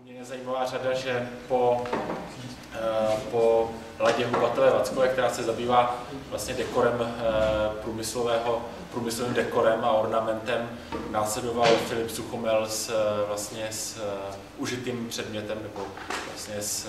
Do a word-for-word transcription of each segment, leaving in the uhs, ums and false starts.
Mě zajímavá řada, že po, po Ladě Hubatele Vackové, která se zabývá vlastně dekorem průmyslového, průmyslovým dekorem a ornamentem, následoval Filip Suchomel s, vlastně s užitým předmětem nebo vlastně s,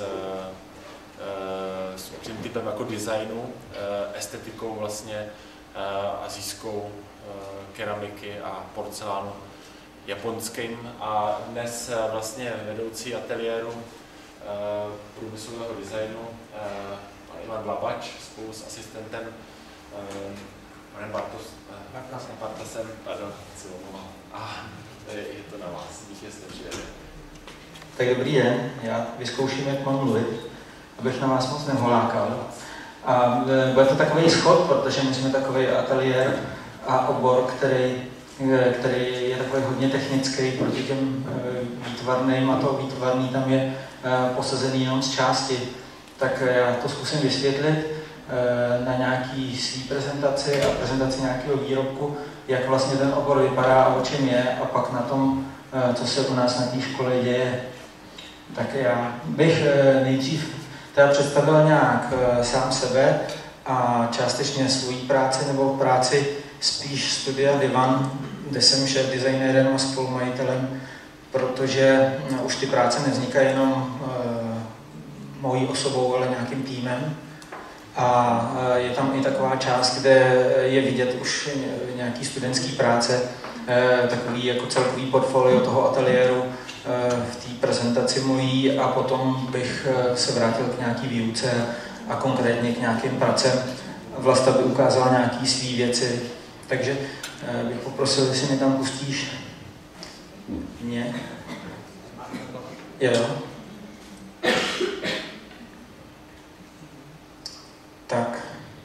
s určitým typem jako designu, estetikou vlastně asijskou keramiky a porcelánu japonským, a dnes vlastně vedoucí ateliéru průmyslového designu pan Ivan Dlabač spolu s asistentem panem Bartos, Bartosem, pardon, se omlouvám. A je to na vás, díky, jste přijeli. Tak dobrý den, já vyzkouším, jak mám mluvit, abych na vás moc neholákal. A bude to takový schod, protože my jsme takový ateliér a obor, který který je takový hodně technický proti těm výtvarným, a to výtvarný tam je posazený jenom z části. Tak já to zkusím vysvětlit na nějaký svý prezentaci a prezentaci nějakého výrobku, jak vlastně ten obor vypadá a o čem je, a pak na tom, co se u nás na té škole děje. Tak já bych nejdřív teda představil nějak sám sebe a částečně svoji práci nebo práci spíš studia Divan, kde jsem šéf designérem a spolumajitelem, protože no, už ty práce nevznikají jenom e, mojí osobou, ale nějakým týmem. A e, je tam i taková část, kde je vidět už nějaký studentský práce, e, takový jako celkový portfolio toho ateliéru e, v té prezentaci mojí, a potom bych e, se vrátil k nějaký výuce a konkrétně k nějakým pracem. Vlasta by ukázala nějaký svý věci. Takže bych poprosil, jestli mi tam pustíš mě. Jo. Tak.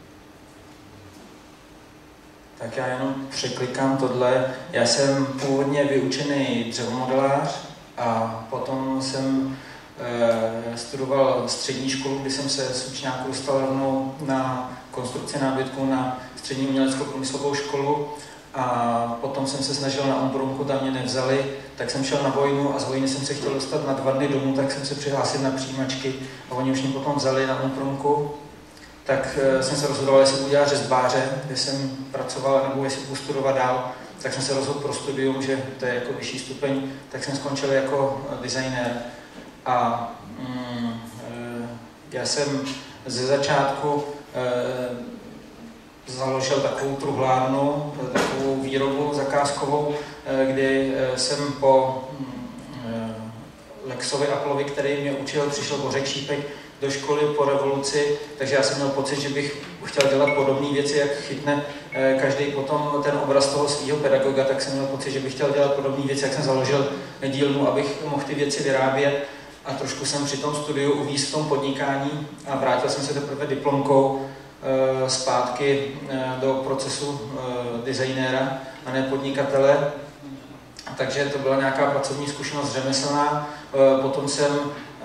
Tak já jenom překlikám tohle. Já jsem původně vyučený dřevomodelář a potom jsem eh, studoval střední školu, kdy jsem se z učňáku dostal rovnou na konstrukci nábytku na střední umělecko-průmyslovou školu, a potom jsem se snažil na Umbrumku, tam mě nevzali, tak jsem šel na Vojnu a z Vojny jsem se chtěl dostat na dva dny domů, tak jsem se přihlásil na přijímačky a oni už mě potom vzali na Umbrumku. Tak jsem se rozhodoval, jestli budu dělat řezbáře, kde jsem pracoval, nebo jestli budu studovat dál. Tak jsem se rozhodl pro studium, že to je jako vyšší stupeň, tak jsem skončil jako designér. A mm, já jsem ze začátku e, založil takovou truhlárnu, takovou výrobu zakázkovou, kdy jsem po Lexovi Applovi, který mě učil, přišel Bořek Šípek do školy po revoluci, takže já jsem měl pocit, že bych chtěl dělat podobné věci, jak chytne každý potom ten obraz toho svého pedagoga, tak jsem měl pocit, že bych chtěl dělat podobné věci, jak jsem založil dílnu, abych mohl ty věci vyrábět, a trošku jsem při tom studiu uvízl v tom podnikání a vrátil jsem se teprve diplomkou zpátky do procesu designéra a ne podnikatele. Takže to byla nějaká pracovní zkušenost řemeslná. Potom jsem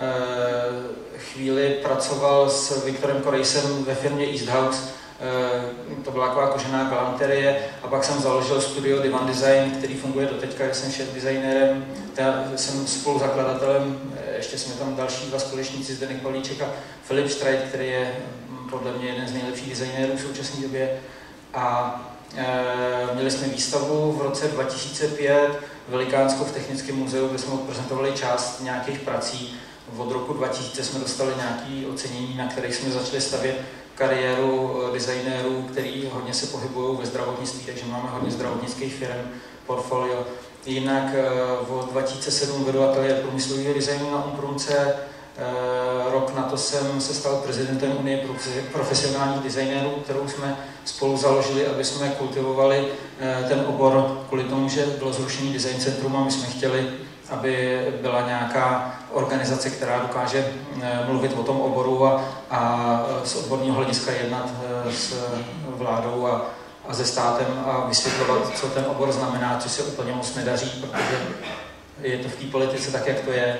chvíli pracoval s Viktorem Korejsem ve firmě East House. To byla taková kožená galanterie, a pak jsem založil studio Divan Design, který funguje doteďka, kde jsem šéf designérem. Já jsem spoluzakladatelem, ještě jsme tam další dva společníci, Zdeněk Pavlíček a Filip Streit, který je podle mě jeden z nejlepších designérů v současné době. A e, měli jsme výstavu v roce dva tisíce pět velikánskou v Technickém muzeu, kde jsme odprezentovali část nějakých prací. Od roku dva tisíce jsme dostali nějaké ocenění, na kterých jsme začali stavět kariéru designérů, který hodně se pohybují ve zdravotnictví, takže máme hodně zdravotnických firm, portfolio. Jinak od dva tisíce sedm vedu ateliér průmyslového designu na Umbrumce. Rok na to jsem se stal prezidentem Unie profesionálních designérů, kterou jsme spolu založili, aby jsme kultivovali ten obor kvůli tomu, že bylo zrušený design centrum a my jsme chtěli, aby byla nějaká organizace, která dokáže mluvit o tom oboru a, a z odborného hlediska jednat s vládou a, a se státem a vysvětlovat, co ten obor znamená, což se úplně moc nedaří, protože je to v té politice tak, jak to je.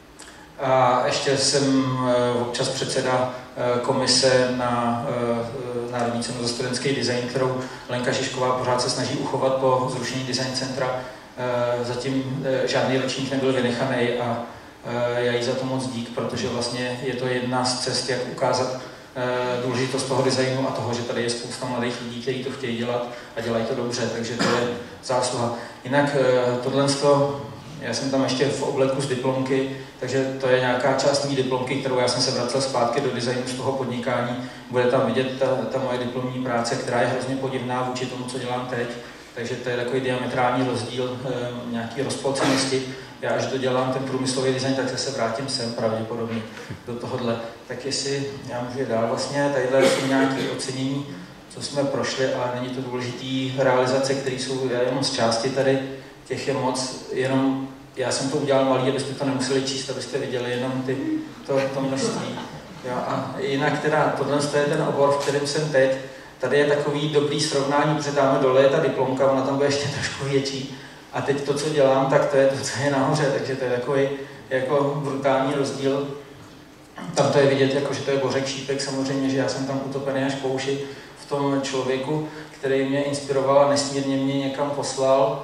A ještě jsem občas předseda komise na Národní cenu za studentský design, kterou Lenka Žižková pořád se snaží uchovat po zrušení design centra. Zatím žádný ročník nebyl vynechaný a já jí za to moc dík, protože vlastně je to jedna z cest, jak ukázat důležitost toho designu a toho, že tady je spousta mladých lidí, kteří to chtějí dělat a dělají to dobře, takže to je zásluha. Jinak tohle, já jsem tam ještě v obleku z diplomky, takže to je nějaká část mý diplomky, kterou já jsem se vracel zpátky do designu z toho podnikání. Bude tam vidět ta, ta moje diplomní práce, která je hrozně podivná vůči tomu, co dělám teď. Takže to je takový diametrální rozdíl, e, nějaký rozpolcenosti. Já až dodělám ten průmyslový design, tak se vrátím sem pravděpodobně do tohohle. Tak jestli já můžu je dál vlastně, tadyhle jsou nějaké ocenění, co jsme prošli, ale není to důležitý realizace, které jsou jenom z části tady, těch je moc, jenom já jsem to udělal malý, abyste to nemuseli číst, abyste viděli jenom ty, to, to množství. Jo, a jinak teda tohle je ten obor, v kterém jsem teď. Tady je takový dobrý srovnání, protože dáme dole je ta diplomka, ona tam bude ještě trošku větší. A teď to, co dělám, tak to je to, co je nahoře, takže to je takový jako brutální rozdíl. Tam to je vidět, jako, že to je Bořek Šípek, samozřejmě, že já jsem tam utopený až po uši v tom člověku, který mě inspiroval a nesmírně mě někam poslal.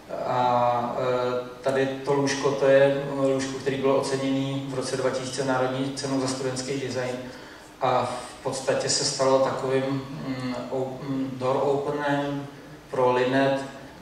A tady to lůžko, to je lůžko, který bylo oceněný v roce dva tisíce národní cenou za studentský design. A v podstatě se stalo takovým door openem pro Linet,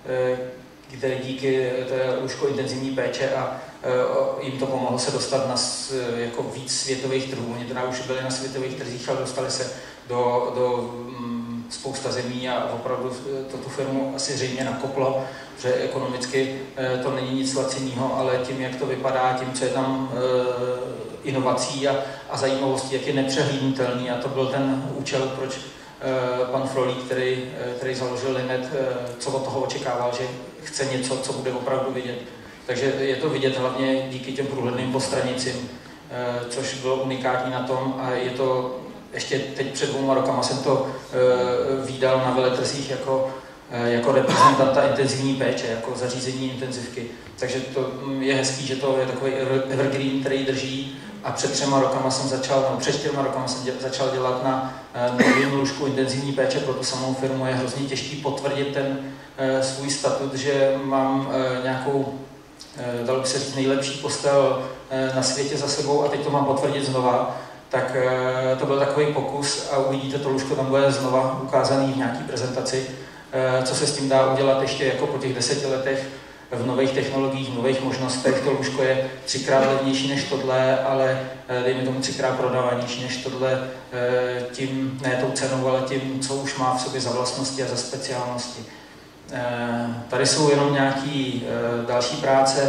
kde díky to je lůžko intenzivní péče a jim to pomohlo se dostat na jako víc světových trhů. Oni teda už byli na světových trzích, ale dostali se do, do spousta zemí a opravdu to tu firmu asi zřejmě nakoplo, že ekonomicky to není nic laciného, ale tím, jak to vypadá, tím, co je tam inovací a, a zajímavostí, jak je nepřehlídnutelný, a to byl ten účel, proč pan Frolík, který, který založil Linet, co od toho očekával, že chce něco, co bude opravdu vidět. Takže je to vidět hlavně díky těm průhledným postranicím, což bylo unikátní na tom a je to ještě teď před dvouma rokama jsem to vídal na veletrzích jako, jako reprezentanta intenzivní péče, jako zařízení intenzivky. Takže to je hezký, že to je takový evergreen, který drží. A před třema rokama jsem začal, no před čtyřma rokama jsem děl, začal dělat na novém lůžku intenzivní péče pro tu samou firmu. Je hrozně těžký potvrdit ten e, svůj statut, že mám e, nějakou, e, dalo by se říct, nejlepší postel e, na světě za sebou a teď to mám potvrdit znova. Tak e, to byl takový pokus a uvidíte, to lůžko tam bude znova ukázaný v nějaký prezentaci, e, co se s tím dá udělat ještě jako po těch deseti letech. V nových technologiích, v nových možnostech. To lůžko je třikrát levnější než tohle, ale dejme tomu třikrát prodávanější než tohle, tím, ne tou cenou, ale tím, co už má v sobě za vlastnosti a za speciálnosti. Tady jsou jenom nějaký další práce,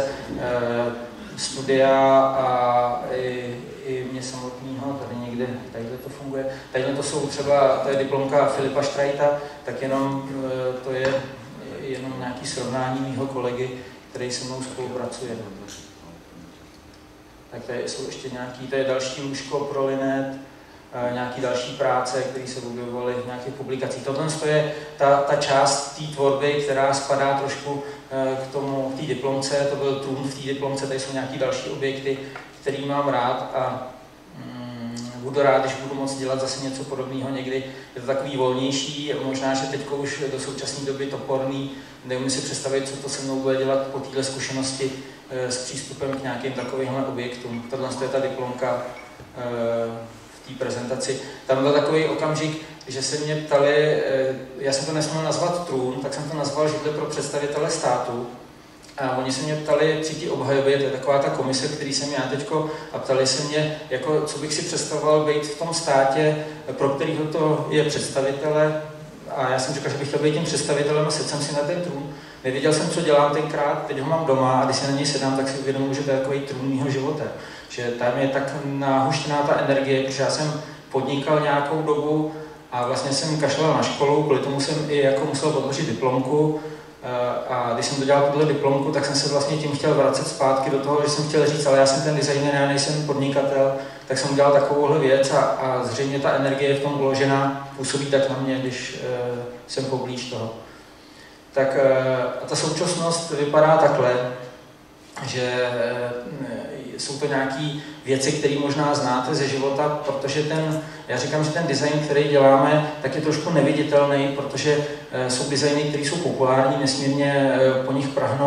studia a i, i mě samotného, tady někde, tadyhle to funguje. Tadyhle to jsou třeba, to je diplomka Filipa Štrajta, tak jenom to je jenom nějaké srovnání mýho kolegy, který se mnou spolupracuje. Tak tady jsou ještě nějaký, to je další lůžko pro Linet, nějaké další práce, které se objevovaly v nějakých publikacích. Tohle je ta, ta část té tvorby, která spadá trošku k tomu, k té diplomce, to byl trůn v té diplomce, tady jsou nějaké další objekty, který mám rád a mm, budu rád, když budu moct dělat zase něco podobného někdy. Je to takový volnější, možná, že teď už do současné doby toporný, neumím si představit, co to se mnou bude dělat po této zkušenosti s přístupem k nějakým takovýmhle objektům. Tohle je ta diplomka v té prezentaci. Tam byl takový okamžik, že se mě ptali, já jsem to nesměl nazvat trůn, tak jsem to nazval židle pro představitele státu. A oni se mě ptali při té obhajobě, to je taková ta komise, který jsem já teďko, a ptali se mě, jako, co bych si představoval být v tom státě, pro kterýho to je představitele. A já jsem říkal, že bych chtěl být tím představitelem a sedl jsem si na ten trůn. Nevěděl jsem, co dělám tenkrát, teď ho mám doma a když se na něj sedám, tak si uvědomuji, že to je takový trůn mýho života. Že tam je tak nahuštěná ta energie, protože já jsem podnikal nějakou dobu a vlastně jsem kašlal na školu, kvůli tomu jsem i jako musel odložit diplomku. A když jsem dodělal tuhle diplomku, tak jsem se vlastně tím chtěl vracet zpátky do toho, že jsem chtěl říct, ale já jsem ten designer, já nejsem podnikatel, tak jsem udělal takovouhle věc a, a zřejmě ta energie je v tom uložená, působí tak na mě, když uh, jsem poblíž toho. Tak uh, a ta současnost vypadá takhle, že uh, jsou to nějaké věci, které možná znáte ze života, protože ten, já říkám, že ten design, který děláme, tak je trošku neviditelný, protože jsou designy, které jsou populární, nesmírně po nich prahnou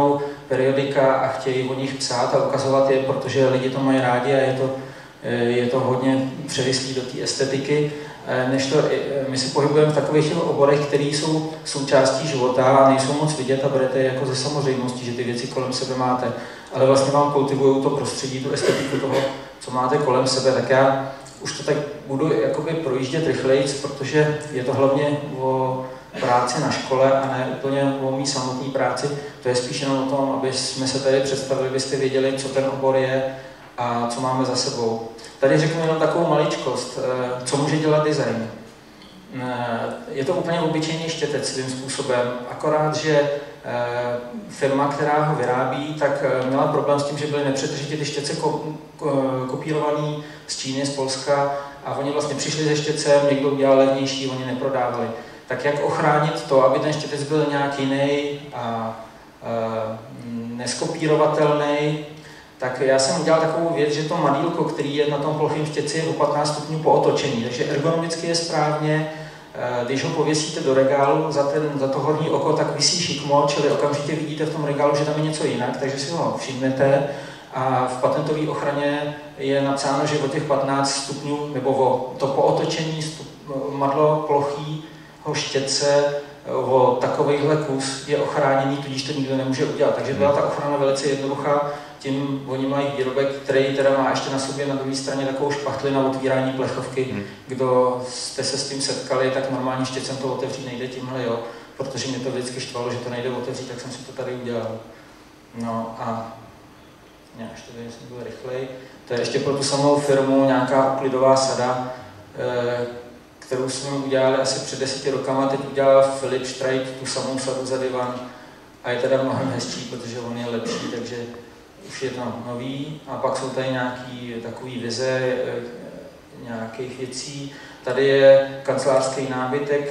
periodika a chtějí o nich psát a ukazovat je, protože lidi to mají rádi a je to, je to hodně převislý do té estetiky. Než to, my se pohybujeme v takových oborech, které jsou součástí života a nejsou moc vidět a berete jako ze samozřejmosti, že ty věci kolem sebe máte. Ale vlastně vám kultivují to prostředí, tu estetiku toho, co máte kolem sebe. Tak já už to tak budu jakoby projíždět rychleji, protože je to hlavně o práci na škole a ne úplně o mý samotné práci. To je spíš jenom o tom, aby jsme se tady představili, abyste věděli, co ten obor je a co máme za sebou. Tady řeknu jenom takovou maličkost, co může dělat design. Je to úplně obyčejný štětec svým způsobem, akorát, že firma, která ho vyrábí, tak měla problém s tím, že byly nepřetržitě ty štětce kopírované z Číny, z Polska a oni vlastně přišli se štětcem, někdo udělal levnější, oni neprodávali. Tak jak ochránit to, aby ten štětec byl nějak jiný a neskopírovatelný, tak já jsem udělal takovou věc, že to madýlko, který je na tom plochém štětci, je o patnáct stupňů po otočení, takže ergonomicky je správně. Když ho pověsíte do regálu za, ten, za to horní oko, tak visí šikmo, čili okamžitě vidíte v tom regálu, že tam je něco jinak, takže si ho všimnete. A v patentové ochraně je napsáno, že o těch patnáct stupňů, nebo o to po otočení stup, madlo plochýho štětce, o takovýhle kus je ochráněný, tudíž to nikdo nemůže udělat. Takže byla ta ochrana velice jednoduchá. Tím oni mají výrobek, který teda má ještě na sobě na druhé straně takovou špachtli na otvírání plechovky. Hmm. Kdo jste se s tím setkali, tak normálně štětcem to otevřít nejde tímhle, jo. Protože mě to vždycky štvalo, že to nejde otevřít, tak jsem si to tady udělal. No a já ještě tady jsem byl rychlej. To je ještě pro tu samou firmu nějaká uklidová sada, kterou jsme udělali asi před deseti rokama. Teď udělal Philip Streit tu samou sadu za divan a je teda mnohem hezčí, protože on je lepší, takže už je tam nový. A pak jsou tady nějaký takový vize nějakých věcí. Tady je kancelářský nábytek,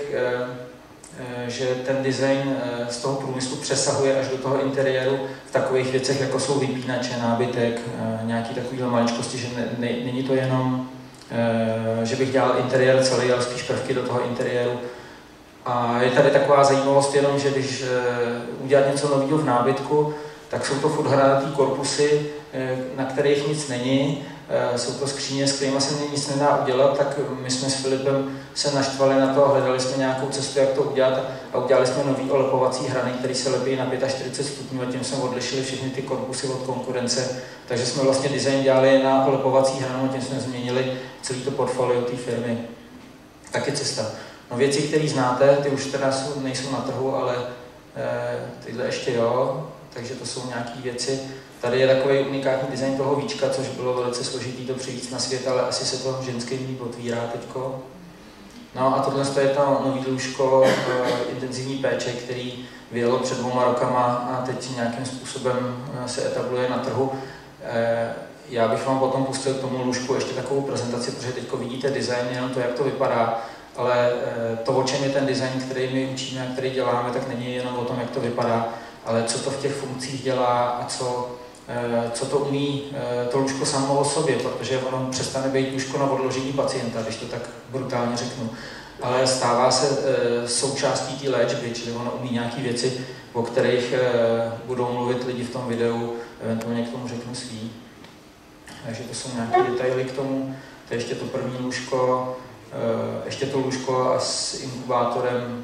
že ten design z toho průmyslu přesahuje až do toho interiéru v takových věcech, jako jsou vypínače, nábytek, nějaký takovýhle maličkosti, že ne, ne, není to jenom, že bych dělal interiér celý, ale spíš prvky do toho interiéru. A je tady taková zajímavost jenom, že když udělat něco nového v nábytku, tak jsou to furt hranatý korpusy, na kterých nic není. Jsou to skříně, s kterými se nic nedá udělat, tak my jsme s Filipem se naštvali na to a hledali jsme nějakou cestu, jak to udělat a udělali jsme nový olepovací hrany, který se lepí na čtyřicet pět stupňů a tím jsme odlišili všechny ty korpusy od konkurence. Takže jsme vlastně design dělali na olepovací hranu a tím jsme změnili celý to portfolio té firmy. Taky cesta. No věci, které znáte, ty už teda jsou, nejsou na trhu, ale eh, tyhle ještě jo, takže to jsou nějaké věci. Tady je takový unikátní design toho víčka, což bylo velice složitý to přivést na svět, ale asi se to ženský líp otvírá teďko. No a tohle je to nový lůžko e, intenzivní péče, který vyjelo před dvouma rokama a teď nějakým způsobem se etabluje na trhu. E, já bych vám potom pustil k tomu lůžku ještě takovou prezentaci, protože teďko vidíte design, jenom to, jak to vypadá, ale e, to, o čem je ten design, který my učíme a který děláme, tak není jenom o tom, jak to vypadá, ale co to v těch funkcích dělá a co, co to umí to lůžko samo o sobě, protože ono přestane být lůžko na odložení pacienta, když to tak brutálně řeknu. Ale stává se součástí té léčby, čili ono umí nějaké věci, o kterých budou mluvit lidi v tom videu, eventuálně k tomu řeknu svý. Takže to jsou nějaké detaily k tomu. To je ještě to první lůžko, ještě to lůžko a s inkubátorem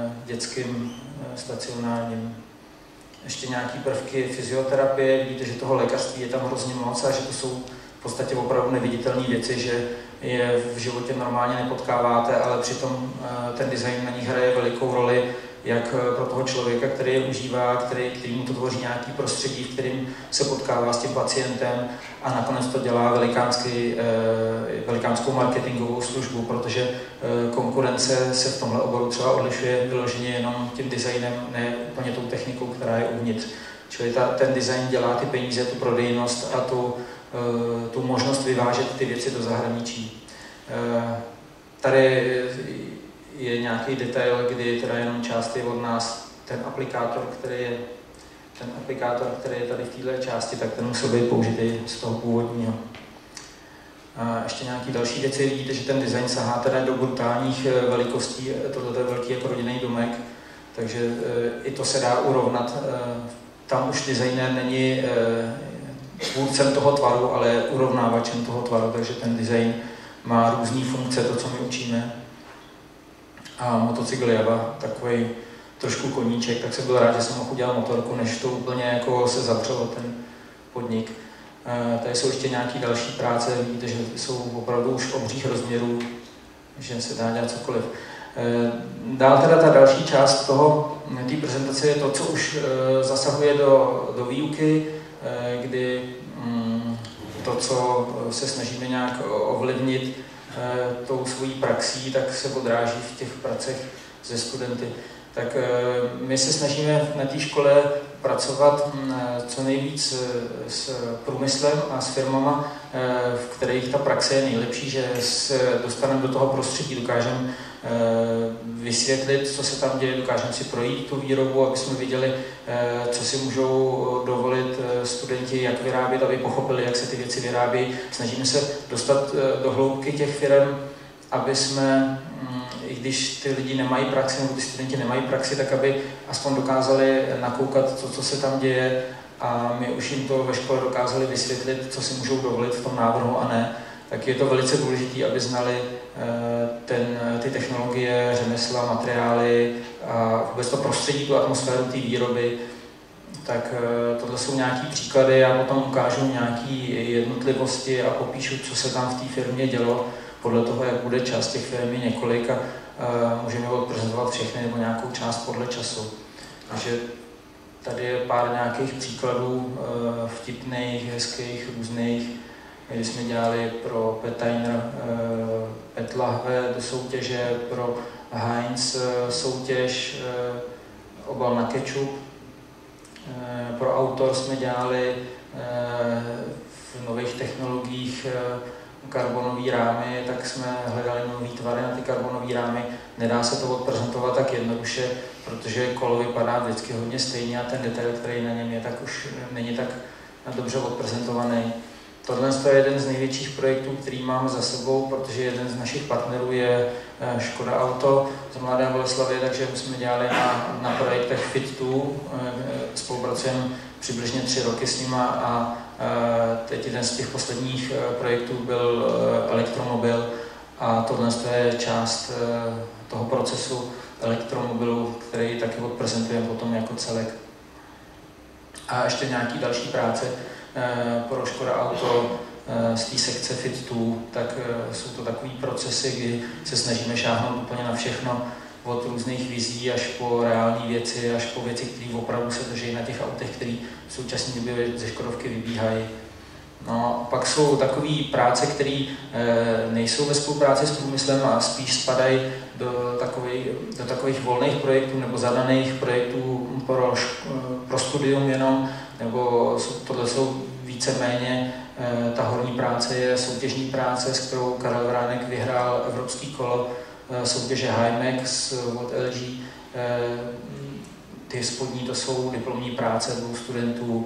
dětským stacionárním. Ještě nějaké prvky fyzioterapie, vidíte, že toho lékařství je tam hrozně moc a že to jsou v podstatě opravdu neviditelné věci, že je v životě normálně nepotkáváte, ale přitom ten design na nich hraje velikou roli, jak pro toho člověka, který je užívá, který, který mu to tvoří nějaký prostředí, v kterým se potkává s tím pacientem a nakonec to dělá velikánský, velikánskou marketingovou službu, protože konkurence se v tomhle oboru třeba odlišuje vyloženě jenom tím designem, ne úplně tou technikou, která je uvnitř. Čili ta, ten design dělá ty peníze, tu prodejnost a tu, tu možnost vyvážet ty věci do zahraničí. Tady je nějaký detail, kdy teda jenom část je od nás ten aplikátor, který je, ten aplikátor, který je tady v této části, tak ten musel být použitý z toho původního. A ještě nějaké další věci, vidíte, že ten design sahá teda do brutálních velikostí, tohle je velký jako rodinný domek, takže i to se dá urovnat tam už designér není tvůrcem toho tvaru, ale urovnávačem toho tvaru, takže ten design má různé funkce, to, co my učíme. A motocykl Java, takový trošku koníček, tak jsem byl rád, že jsem mohl udělat motorku, než to úplně jako se zavřelo ten podnik. Tady jsou ještě nějaké další práce, vidíte, že jsou opravdu už obřích rozměrů, že se dá dělat cokoliv. Dál teda ta další část toho, té prezentace je to, co už zasahuje do, do výuky, kdy to, co se snažíme nějak ovlivnit tou svojí praxí, tak se odráží v těch pracech se studenty. Tak my se snažíme na té škole pracovat co nejvíc s průmyslem a s firmama, v kterých ta praxe je nejlepší, že se dostaneme do toho prostředí, dokážeme vysvětlit, co se tam děje, dokážeme si projít tu výrobu, aby jsme viděli, co si můžou dovolit studenti, jak vyrábět, aby pochopili, jak se ty věci vyrábí. Snažíme se dostat do hloubky těch firm, aby jsme, i když ty lidi nemají praxi, nebo ty studenti nemají praxi, tak aby aspoň dokázali nakoukat to, co se tam děje, a my už jim to ve škole dokázali vysvětlit, co si můžou dovolit v tom návrhu a ne. Tak je to velice důležité, aby znali ten, ty technologie, řemesla, materiály a vůbec to prostředí, tu atmosféru té výroby. Tak tohle jsou nějaký příklady, já potom ukážu nějaké jednotlivosti a popíšu, co se tam v té firmě dělo. Podle toho, jak bude čas, těch firm je několik a můžeme odprezentovat všechny nebo nějakou část podle času. Takže tady je pár nějakých příkladů vtipných, hezkých, různých, kdy jsme dělali pro Petainer Pet lahve do soutěže, pro Heinz soutěž, obal na kečup. Pro Autor jsme dělali v nových technologiích karbonové rámy, tak jsme hledali nové tvary na ty karbonové rámy. Nedá se to odprezentovat tak jednoduše, protože kolo vypadá vždycky hodně stejně a ten detail, který na něm je, tak už není tak dobře odprezentovaný. Tohle je jeden z největších projektů, který máme za sebou, protože jeden z našich partnerů je Škoda Auto z Mladé Boleslavi, takže jsme dělali na, na projektech Fit dva, spolupracujeme přibližně tři roky s nima a teď jeden z těch posledních projektů byl elektromobil a tohle je část toho procesu elektromobilu, který taky odprezentujeme potom jako celek. A ještě nějaký další práce pro Škoda Auto z té sekce Fit dva, tak jsou to takové procesy, kdy se snažíme šáhnout úplně na všechno, od různých vizí až po reální věci, až po věci, které opravdu se drží na těch autech, které v současné době ze Škodovky vybíhají. No, pak jsou takové práce, které e, nejsou ve spolupráci s průmyslem a spíš spadají do takových, do takových volných projektů nebo zadaných projektů pro, pro studium jenom, nebo jsou, tohle jsou víceméně, e, ta horní práce je soutěžní práce, s kterou Karel Vránek vyhrál evropský kolo e, soutěže Hymex od L G. E, ty spodní to jsou diplomní práce dvou studentů.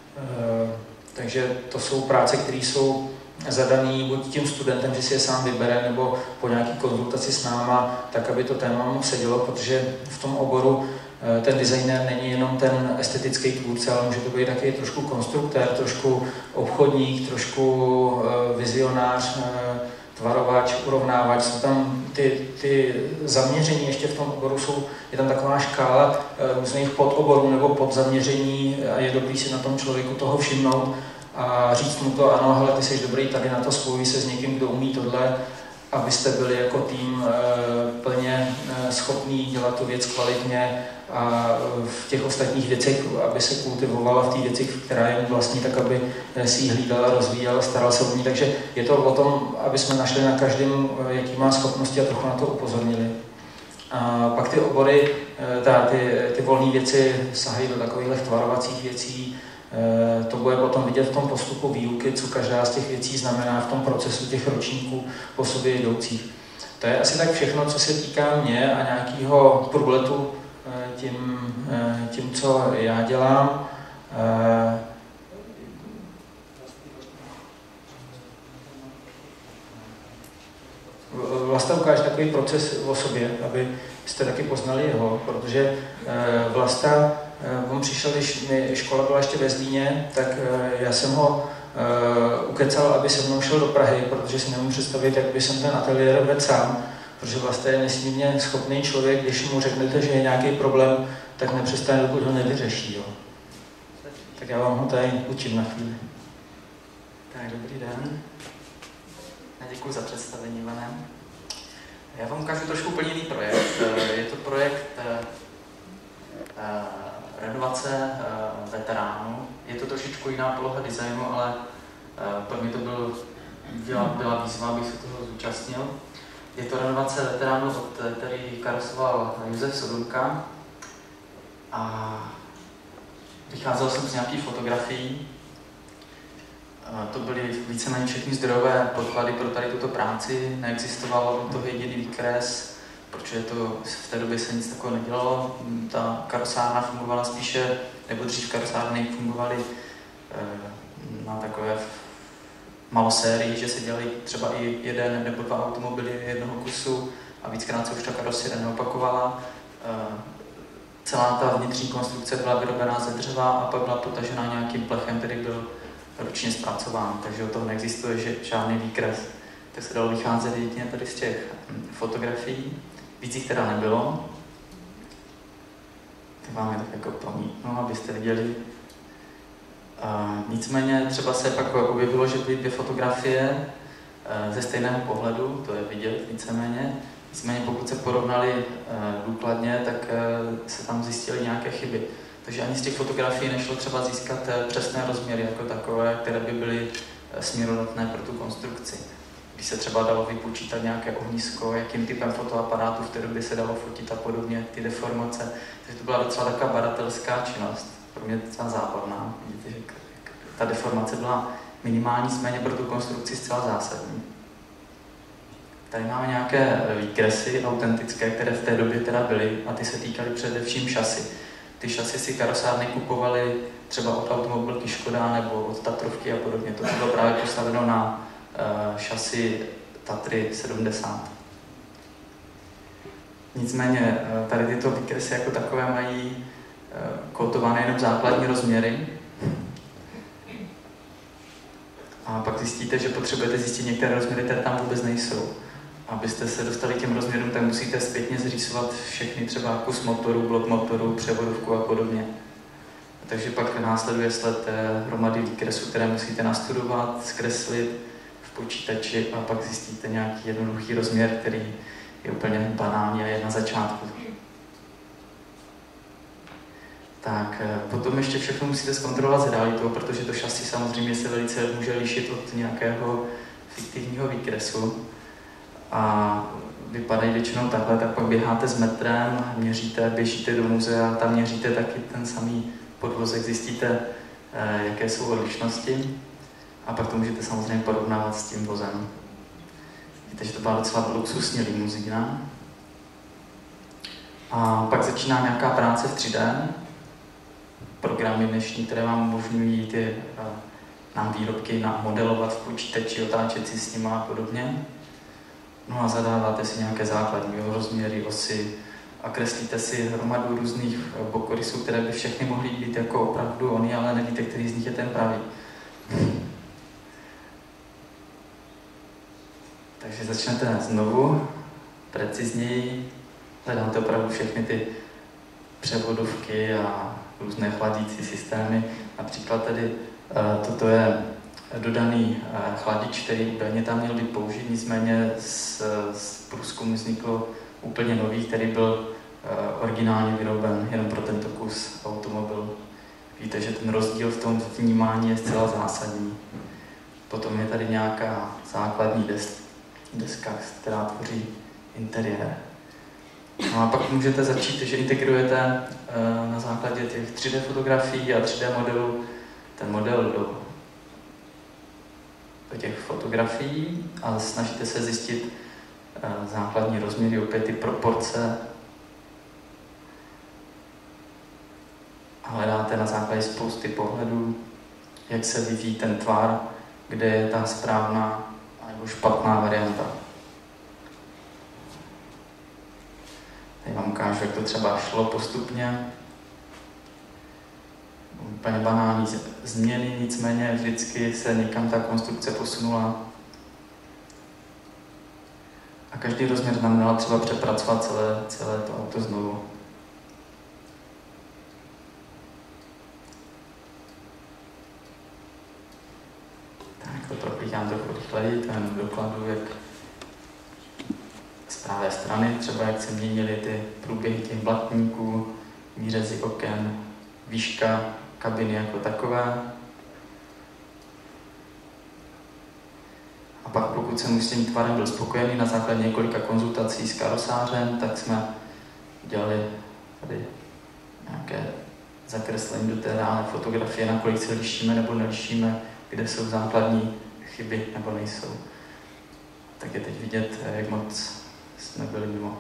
E, Takže to jsou práce, které jsou zadané buď tím studentem, že si je sám vybere, nebo po nějaké konzultaci s náma, tak aby to téma mu sedělo, protože v tom oboru ten designér není jenom ten estetický tvůrce, ale může to být taky trošku konstruktér, trošku obchodník, trošku vizionář, tvarovač, urovnávač. Jsou tam ty, ty zaměření ještě v tom oboru, jsou, je tam taková škála různých podoborů nebo podzaměření a je dobrý si na tom člověku toho všimnout a říct mu to, ano, hele, ty jsi dobrý tady na to, spojuj se s někým, kdo umí tohle, abyste byli jako tým plně schopní dělat tu věc kvalitně a v těch ostatních věcech, aby se kultivovala v té věci, která je mu vlastní, tak aby si ji hlídala, rozvíjela, staral se o ní. Takže je to o tom, aby jsme našli na každém, jaký má schopnosti a trochu na to upozornili. A pak ty obory, ta, ty, ty volné věci sahají do takových tvarovacích věcí. To bude potom vidět v tom postupu výuky, co každá z těch věcí znamená v tom procesu těch ročníků po sobě jdoucích. To je asi tak všechno, co se týká mě a nějakého průletu tím, tím, co já dělám. Vlasta ukáže takový proces o sobě, aby jste taky poznali jeho, protože Vlasta On přišel, když mi škola byla ještě ve Zlíně, tak já jsem ho ukecal, aby se mnou šel do Prahy, protože si nemůžu představit, jak by jsem ten ateliér vedl sám, protože vlastně je nesmírně schopný člověk, když mu řeknete, že je nějaký problém, tak nepřestane, dokud ho nevyřeší. Jo. Tak já vám ho tady učím na chvíli. Tak, dobrý den. Děkuji za představení, Ivane. Já vám ukážu trošku úplně jiný projekt. Je to projekt renovace veteránů. Je to trošičku jiná poloha designu, ale pro mě to byl, byla, byla výzva, abych se toho zúčastnil. Je to renovace veteránů, který karosoval Josef Sodulka. A vycházel jsem z nějakých fotografií. To byly víceméně všechny zdrojové podklady pro tady tuto práci. Neexistoval to jediný výkres, protože to v té době se nic takového nedělalo. Ta karosárna fungovala spíše, nebo dřív karosárny fungovaly na takové malosérii, že se dělali třeba i jeden nebo dva automobily jednoho kusu a víckrát se už ta karoserie neopakovala. Celá ta vnitřní konstrukce byla vyrobená ze dřeva a pak byla potažená nějakým plechem, který byl ručně zpracován, takže od toho neexistuje žádný výkres. Tak se dalo vycházet jedině tady z těch fotografií. Víc jich teda nebylo. Tak vám je tak jako promítnu, abyste viděli. Uh, nicméně třeba se pak objevilo, že byly dvě fotografie uh, ze stejného pohledu, to je vidět víceméně. Nicméně pokud se porovnali uh, důkladně, tak uh, se tam zjistily nějaké chyby. Takže ani z těch fotografií nešlo třeba získat přesné rozměry jako takové, které by byly směrodatné pro tu konstrukci. Když se třeba dalo vypočítat nějaké ohnisko, jakým typem fotoaparátu v té době se dalo fotit a podobně, ty deformace. Takže to byla docela taková badatelská činnost, pro mě docela zábavná. Vidíte, že ta deformace byla minimální, nicméně pro tu konstrukci zcela zásadní. Tady máme nějaké výkresy autentické, které v té době teda byly a ty se týkaly především šasy. Ty šasy si karosárny kupovaly třeba od automobilky Škoda nebo od Tatrovky a podobně. To bylo právě postaveno na uh, šasy Tatry sedmdesát. Nicméně uh, tady tyto výkresy jako takové mají uh, kotované jenom základní rozměry. A pak zjistíte, že potřebujete zjistit některé rozměry, které tam vůbec nejsou. Abyste se dostali k těm rozměrům, tak musíte zpětně zrýsovat všechny, třeba kus motoru, blok motoru, převodovku a podobně. Takže pak následuje sled hromady výkresů, které musíte nastudovat, zkreslit v počítači a pak zjistíte nějaký jednoduchý rozměr, který je úplně banální a je na začátku. Tak potom ještě všechno musíte zkontrolovat s realitou, protože to šasy samozřejmě se velice může lišit od nějakého fiktivního výkresu. A vypadají většinou takhle, tak pak běháte s metrem, měříte, běžíte do muzea, tam měříte taky ten samý podvozek, zjistíte, jaké jsou odlišnosti a pak to můžete samozřejmě porovnávat s tím vozem. Víte, že to byla docela luxusní limuzína. A pak začíná nějaká práce v tři dé, programy dnešní, které vám umožňují ty nám výrobky namodelovat v počítači, otáčet si s nimi a podobně. No a zadáváte si nějaké základní rozměry, osy a kreslíte si hromadu různých bokorysů, které by všechny mohly být jako opravdu oni, ale nevíte, který z nich je ten pravý. Takže začnete znovu, precizněji, hledáte opravdu všechny ty převodovky a různé chladící systémy. Například tady toto je dodaný chladič, který údajně tam měl být použit, nicméně z, z průzkumu vznikl úplně nový, který byl originálně vyroben jenom pro tento kus automobilu. Víte, že ten rozdíl v tom vnímání je zcela zásadní. Potom je tady nějaká základní desk, deska, která tvoří interiér. No a pak můžete začít, že integrujete na základě těch tři dé fotografií a tři dé modelů ten model do do těch fotografií a snažíte se zjistit uh, základní rozměry, opět ty proporce. A hledáte na základě spousty pohledů, jak se vyvíjí ten tvar, kde je ta správná nebo špatná varianta. Tady vám ukážu, jak to třeba šlo postupně. úplně banální změny, nicméně vždycky se někam ta konstrukce posunula. A každý rozměr znamenal třeba přepracovat celé, celé to auto znovu. Tak to propíchám trochu rychleji, to jen dokladu, jak z pravé strany, třeba jak se měnily ty průběhy těch blatníků, výřezy oken, výška kabiny jako takové. A pak pokud jsem už s tím tvarem byl spokojený na základě několika konzultací s karosářem, tak jsme dělali tady nějaké zakreslení do té reálné fotografie, nakolik se lišíme nebo nelišíme, kde jsou základní chyby nebo nejsou. Tak je teď vidět, jak moc jsme byli mimo.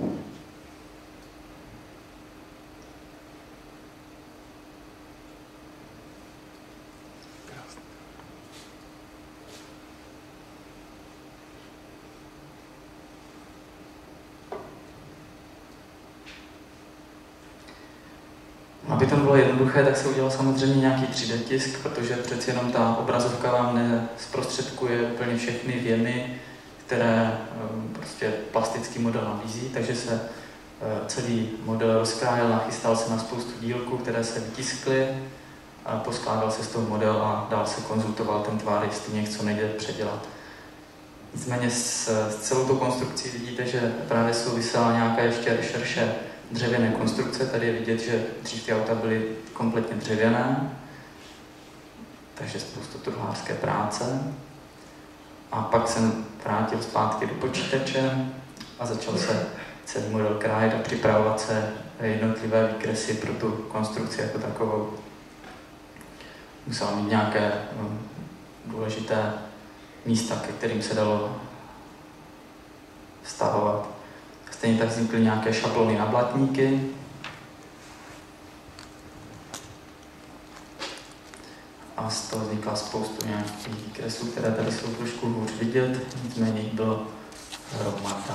Aby to bylo jednoduché, tak se udělal samozřejmě nějaký tři dé tisk, protože přeci jenom ta obrazovka vám nezprostředkuje úplně všechny věmy, které prostě plastický model nabízí, takže se celý model rozkrájel, nachystal se na spoustu dílků, které se vytiskly, poskládal se z toho model a dál se konzultoval ten tvar, jestli něco nejde předělat. Nicméně s, s celou tou konstrukcí vidíte, že právě souvisela nějaká ještě rešerše dřevěné konstrukce. Tady je vidět, že dřív ty auta byly kompletně dřevěné, takže spoustu truhlářské práce. A pak jsem vrátil zpátky do počítače a začal se celý model krájet a připravovat se jednotlivé výkresy pro tu konstrukci jako takovou. Musel mít nějaké um, důležité místa, ke kterým se dalo vztahovat. Stejně tak vznikly nějaké šablony na blatníky. A z toho vznikla spoustu nějakých výkresů, které tady jsou trošku hůř vidět, nicméně jich bylo hromada.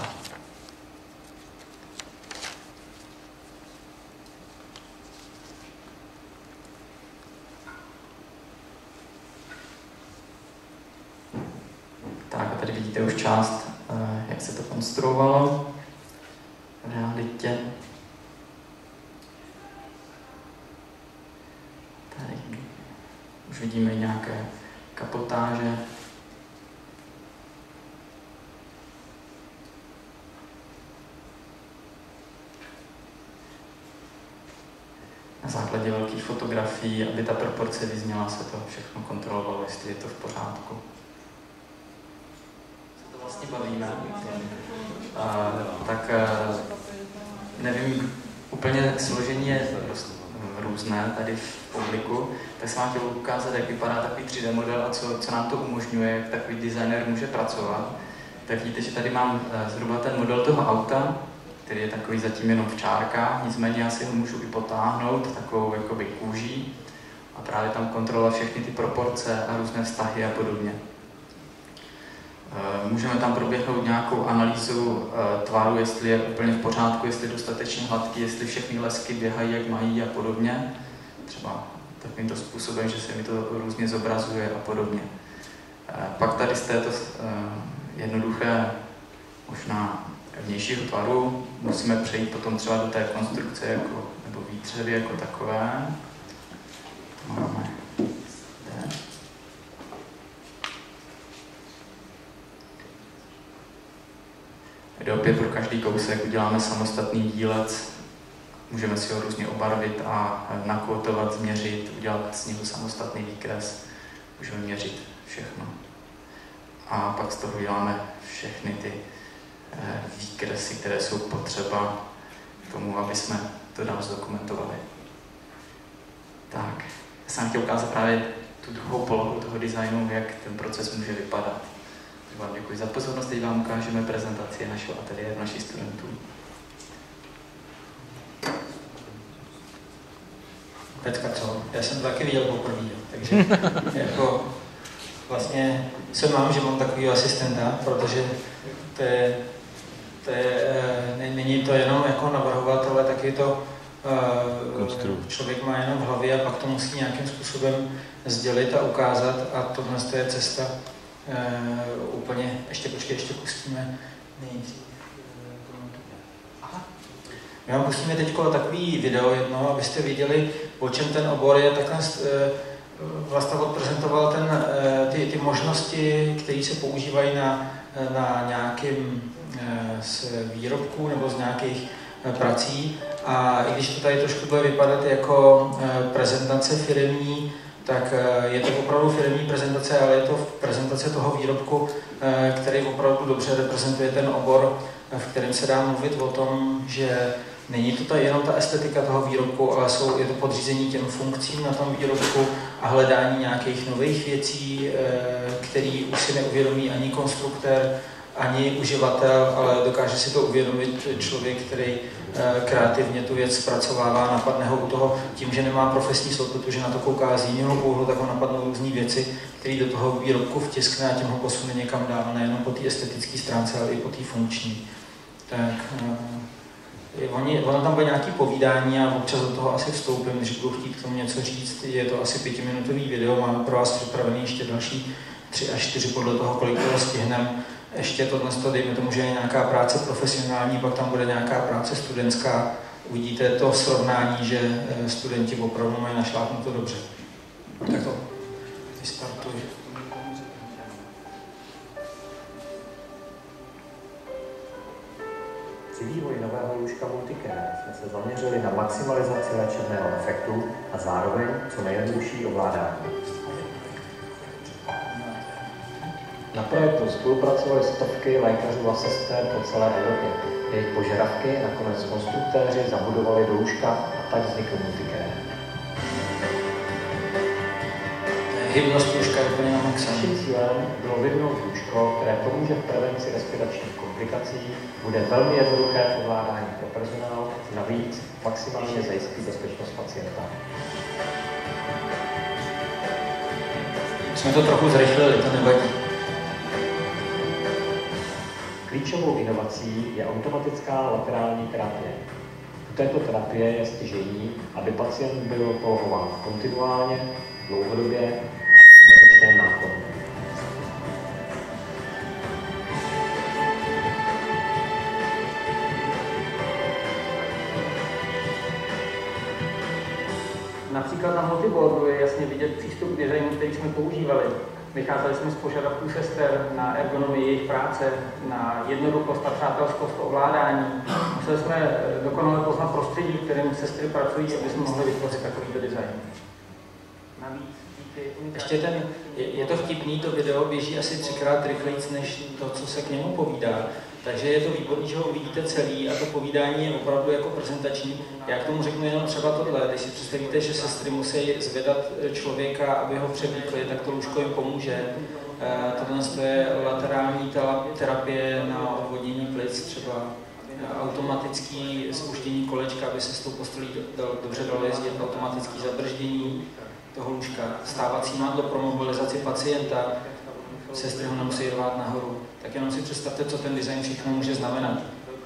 Tak a tady vidíte už část, jak se to konstruovalo v realitě. Tady už vidíme nějaké kapotáže. Na základě velkých fotografií, aby ta proporce vyzněla, se to všechno kontrolovalo, jestli je to v pořádku. Co to vlastně bavíme? A, tak a, nevím, úplně složení je různé tady v publiku, tak jsem vám chtěl ukázat, jak vypadá takový tři dé model a co, co nám to umožňuje, jak takový designer může pracovat. Tak vidíte, že tady mám zhruba ten model toho auta, který je takový zatím jenom v čárkách, nicméně já si ho můžu i potáhnout takovou jakoby kůží a právě tam kontrolovat všechny ty proporce a různé vztahy a podobně. Můžeme tam proběhnout nějakou analýzu tvaru, jestli je úplně v pořádku, jestli je dostatečně hladký, jestli všechny lesky běhají, jak mají a podobně. Třeba takovýmto způsobem, že se mi to různě zobrazuje a podobně. Pak tady z této jednoduché, možná vnějšího tvaru musíme přejít potom třeba do té konstrukce jako, nebo výtřeby jako takové. Máme zde. Kde opět pro každý kousek uděláme samostatný dílec, můžeme si ho různě obarvit a nakótovat, změřit, udělat z něho samostatný výkres, můžeme měřit všechno. A pak z toho uděláme všechny ty výkresy, které jsou potřeba k tomu, aby jsme to dál zdokumentovali. Tak, já jsem chtěl ukázat právě tu druhou polohu toho designu, jak ten proces může vypadat. Vám děkuji za pozornost, teď vám ukážeme prezentaci našeho ateliéru, našich studentů. Petka, co? Já jsem to taky viděl poprvé, takže jako vlastně se mám, že mám takovýho asistenta, protože to je, to je, není to jenom jako navrhovat, ale taky to člověk má jenom v hlavě a pak to musí nějakým způsobem sdělit a ukázat a tohle je cesta úplně, ještě počkej, ještě pustíme nejdřív. My vám pustíme teď takový video jedno, abyste viděli, o čem ten obor je. Takhle Vlasta odprezentoval ten, ty, ty možnosti, které se používají na, na nějakým z výrobků nebo z nějakých prací. A i když to tady trošku bude vypadat jako prezentace firemní, tak je to opravdu firemní prezentace, ale je to prezentace toho výrobku, který opravdu dobře reprezentuje ten obor, v kterém se dá mluvit o tom, že není to ta, jenom ta estetika toho výrobku, ale jsou, je to podřízení těm funkcím na tom výrobku a hledání nějakých nových věcí, který už si neuvědomí ani konstruktér, ani uživatel, ale dokáže si to uvědomit člověk, který kreativně tu věc zpracovává, napadne ho u toho tím, že nemá profesní soupetu, že na to kouká z jiného úhlu, tak ho napadnou různé věci, které do toho výrobku vtiskne a tím ho posune někam dál, nejenom po té estetické stránce, ale i po té funkční. Tak, Oni, ono tam bude nějaké povídání a občas do toho asi vstoupím, když budu chtít k tomu něco říct. Je to asi pětiminutový video, máme pro vás připravený ještě další tři až čtyři podle toho, kolik toho stihneme. Ještě tohle, dejme tomu, že je nějaká práce profesionální, pak tam bude nějaká práce studentská. Uvidíte to srovnání, že studenti opravdu mají našlápnuto dobře. Tak to vystartuji. Při vývoji nového lůžka Multicare jsme se zaměřili na maximalizaci léčebného efektu a zároveň co nejjednodušší ovládání. Na projektu spolupracovali stovky lékařů a sester po celé Evropě. Jejich požadavky nakonec konstruktéři zabudovali do lůžka a tak vznikl Multicare. Hybnost lůžka je úplně na maximum. Naším cílem bylo vyvinout lůžko, které pomůže v prevenci respiračních komplikací, bude velmi jednoduché v ovládání pro personál, navíc maximálně zajistí bezpečnost pacienta. Jsme to trochu zrychlili, to nevadí. Klíčovou inovací je automatická laterální terapie. U této terapie je stěžejní, aby pacient byl polohován kontinuálně, dlouhodobě a v bezpečném náklonu. Například na multiboardu je jasně vidět přístup k designu, který jsme používali. Vycházeli jsme z požadavků sester na ergonomii jejich práce, na jednoduchost a přátelskost ovládání. Museli jsme dokonale poznat prostředí, v kterém sestry pracují, aby jsme mohli vytvořit takovýto design. Navíc ještě ten, je, je to vtipný, to video běží asi třikrát rychleji než to, co se k němu povídá. Takže je to výborný, že ho uvidíte celý a to povídání je opravdu jako prezentační. Já k tomu řeknu jenom třeba tohle, když si představíte, že sestry musí zvedat člověka, aby ho převlíkli, tak to lůžko jim pomůže. Tohle je laterální terapie na odvodnění plic, třeba automatický spuštění kolečka, aby se s tou postelí dobře dalo jezdit, automatické zabrždění toho lůžka, stávací mádlo pro mobilizaci pacienta, sestry ho nemusí rvát nahoru. Tak jenom si představte, co ten design všechno může znamenat.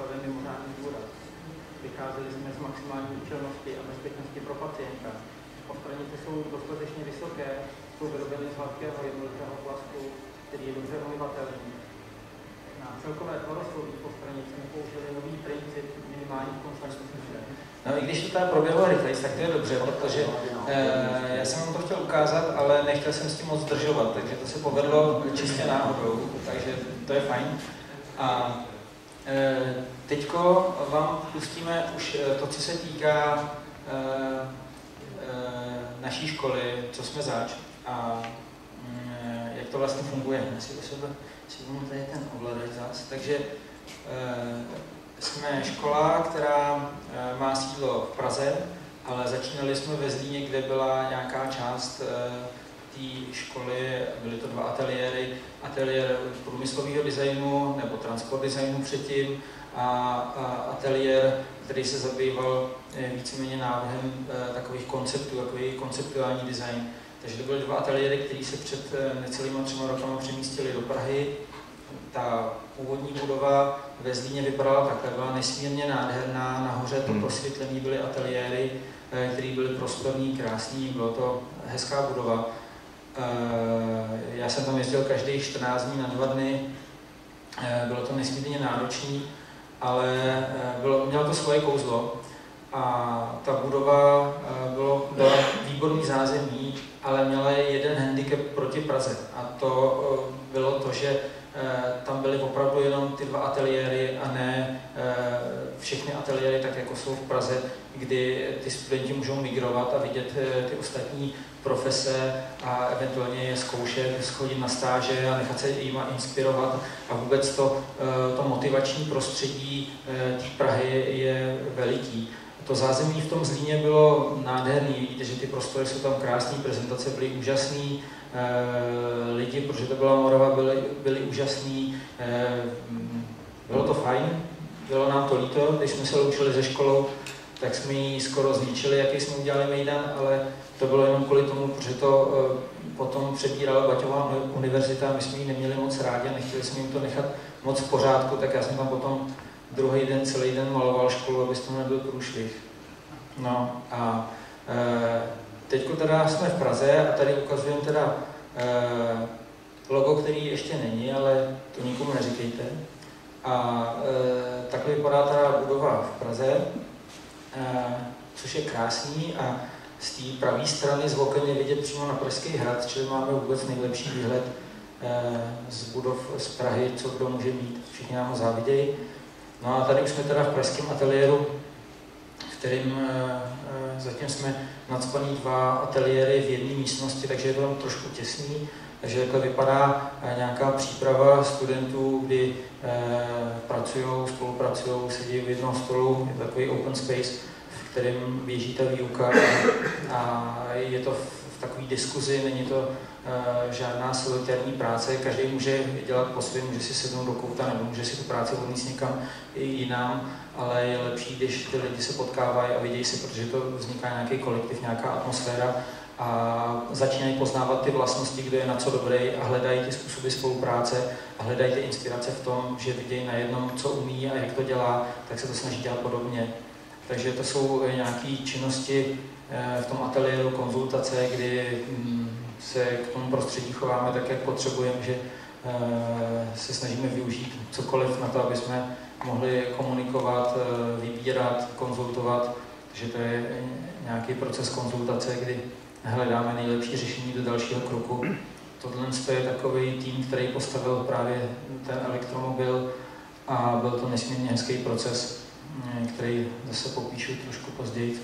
Vycházeli jsme z maximální účelnosti a bezpečnosti pro pacienta. Postranice jsou dostatečně vysoké, jsou vyrobeny z hladkého jednoduchého plastu, který je dobře omyvatelný. Na celkové tvarosloví postranice jsme použili nový princip minimálních konstantních. No i když to tam proběhlo rychleji, tak to je dobře, protože eh, já jsem vám to chtěl ukázat, ale nechtěl jsem s tím moc zdržovat, takže to se povedlo čistě náhodou, takže to je fajn. A eh, teďko vám pustíme už to, co se týká eh, eh, naší školy, co jsme zač a eh, jak to vlastně funguje. Já si u sebe si tady ten ovladač zás, takže eh, jsme škola, která má sídlo v Praze, ale začínali jsme ve Zlíně, kde byla nějaká část té školy, byly to dva ateliéry, ateliér průmyslového designu nebo transport designu předtím a, a ateliér, který se zabýval víceméně návrhem takových konceptů, takový konceptuální design. Takže to byly dva ateliéry, které se před necelýma třema rokama přemístily do Prahy ta původní budova ve Zlíně vypadala takhle, byla nesmírně nádherná, nahoře to prosvětlené byly ateliéry, které byly prostorný, krásný, bylo to hezká budova. Já jsem tam jezdil každých čtrnáct dní na dva dny, bylo to nesmírně náročné, ale bylo, mělo to svoje kouzlo a ta budova bylo, byla výborný zázemí, ale měla jeden handicap proti Praze a to bylo to, že tam byly opravdu jenom ty dva ateliéry a ne všechny ateliéry, tak jako jsou v Praze, kdy ty studenti můžou migrovat a vidět ty ostatní profese a eventuálně je zkoušet, schodit na stáže a nechat se jima inspirovat. A vůbec to, to motivační prostředí té Prahy je veliký. To zázemí v tom Zlíně bylo nádherný, vidíte, že ty prostory jsou tam krásné, prezentace byly úžasné, lidi, protože to byla Morava, byli, byli úžasní, bylo to fajn, bylo nám to líto, když jsme se loučili ze školou, tak jsme ji skoro zničili, jaký jsme udělali mejdan, ale to bylo jenom kvůli tomu, protože to potom přebírala Baťová univerzita, my jsme ji neměli moc rádi a nechtěli jsme jim to nechat moc v pořádku, tak já jsem tam potom druhý den, celý den maloval školu, aby to nebyl průšvih. No a e, teďko teda jsme v Praze a tady ukazujeme teda e, logo, který ještě není, ale to nikomu neříkejte. A e, takhle vypadá ta budova v Praze, e, což je krásný a z té pravé strany z oken je vidět přímo na Pražský hrad, čili máme vůbec nejlepší výhled e, z budov z Prahy, co kdo může mít, všichni nám ho závidějí. No a tady už jsme teda v pražském ateliéru, v kterým e, zatím jsme nacpaný dva ateliéry v jedné místnosti, takže je to tam trošku těsný. Takže takhle vypadá nějaká příprava studentů, kdy e, pracují, spolupracují, sedí v jednom stolu, je takový open space, v kterém běží ta výuka a, a je to v, v takové diskuzi, není to e, žádná solitární práce, každý může dělat po svém, může si sednout do kouta nebo může si tu práci odníst někam i jinam, ale je lepší, když ty lidi se potkávají a vidějí si, protože to vzniká nějaký kolektiv, nějaká atmosféra, a začínají poznávat ty vlastnosti, kdo je na co dobrý a hledají ty způsoby spolupráce a hledají ty inspirace v tom, že vidějí na jednom, co umí a jak to dělá, tak se to snaží dělat podobně. Takže to jsou nějaké činnosti v tom ateliéru, konzultace, kdy se k tomu prostředí chováme tak, jak potřebujeme, že se snažíme využít cokoliv na to, aby jsme mohli komunikovat, vybírat, konzultovat. Takže to je nějaký proces konzultace, kdy hledáme nejlepší řešení do dalšího kroku. Tohle je takový tým, který postavil právě ten elektromobil a byl to nesmírně hezký proces, který zase popíšu trošku později.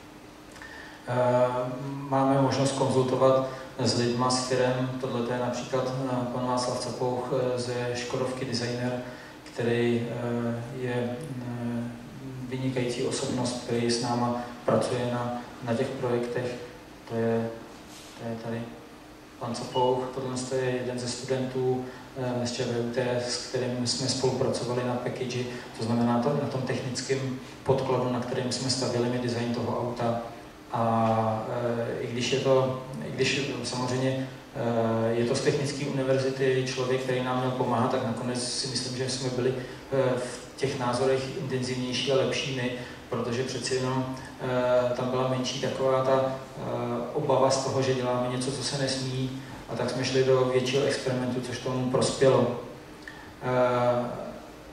Máme možnost konzultovat s lidma, s firem. Tohle je například pan Václav Capouch ze Škodovky Designer, který je vynikající osobnost, který s náma pracuje na, na těch projektech. To je, to je tady pan Capouch, tohle je jeden ze studentů z ČVUT, s kterým jsme spolupracovali na package, to znamená to, na tom technickém podkladu, na kterém jsme stavili my design toho auta. A e, i když je to, i když samozřejmě e, je to z Technické univerzity člověk, který nám měl pomáhat, tak nakonec si myslím, že jsme byli e, v těch názorech intenzivnější a lepší my, protože přeci jenom e, tam byla menší taková ta e, obava z toho, že děláme něco, co se nesmí, a tak jsme šli do většího experimentu, což tomu prospělo. E,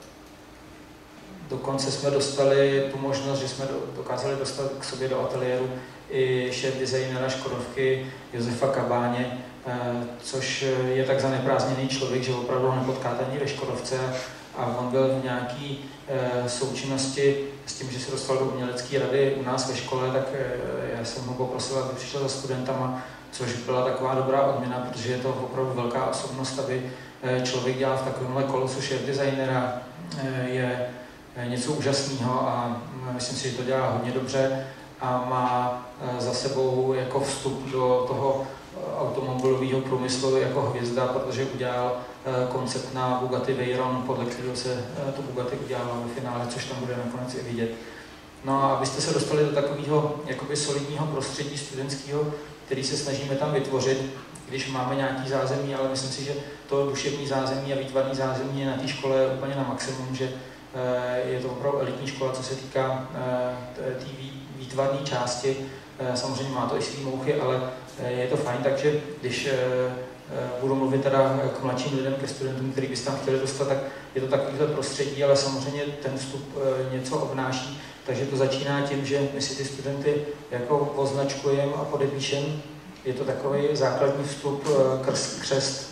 dokonce jsme dostali tu možnost, že jsme do, dokázali dostat k sobě do ateliéru i šéf designera Škodovky Josefa Kabáně, e, což je tak zaneprázdněný člověk, že opravdu ho nepotkáte ani ve Škodovce. A on byl v nějaké e, součinnosti s tím, že se dostal do umělecké rady u nás ve škole, tak e, já jsem ho poprosil, aby přišel za studentama, což byla taková dobrá odměna, protože je to opravdu velká osobnost, aby e, člověk dělal v takovémhle kolosu šéf designera, e, je e, něco úžasného a myslím si, že to dělá hodně dobře a má e, za sebou jako vstup do toho automobilového průmyslu jako hvězda, protože udělal koncept na Bugatti Veyron, podle kterého se to Bugatti udělalo ve finále, což tam bude nakonec i vidět. No a abyste se dostali do takového jakoby solidního prostředí studentského, který se snažíme tam vytvořit, když máme nějaký zázemí, ale myslím si, že to duševní zázemí a výtvarný zázemí je na té škole úplně na maximum, že je to opravdu elitní škola, co se týká té výtvarné části. Samozřejmě má to i svý mouchy, ale je to fajn, takže když budu mluvit teda k mladším lidem, ke studentům, který byste tam chtěli dostat, tak je to takovýhle prostředí, ale samozřejmě ten vstup něco obnáší. Takže to začíná tím, že my si ty studenty jako označkujeme a podepíšeme. Je to takový základní vstup, krst, křest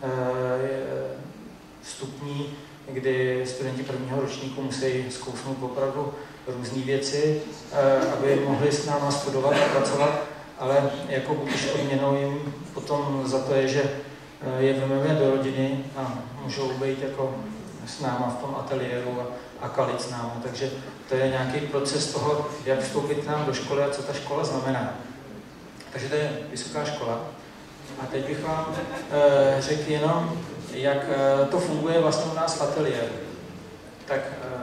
vstupní, kdy studenti prvního ročníku musí zkousnout opravdu různé věci, aby mohli s náma studovat a pracovat, ale jako už odměnou jim potom za to je, že je vememe do rodiny a můžou být jako s náma v tom ateliéru a, a kalit s náma. Takže to je nějaký proces toho, jak vstoupit k nám do školy a co ta škola znamená. Takže to je vysoká škola. A teď bych vám e, řekl jenom, jak e, to funguje vlastně u nás v ateliéru. Tak e,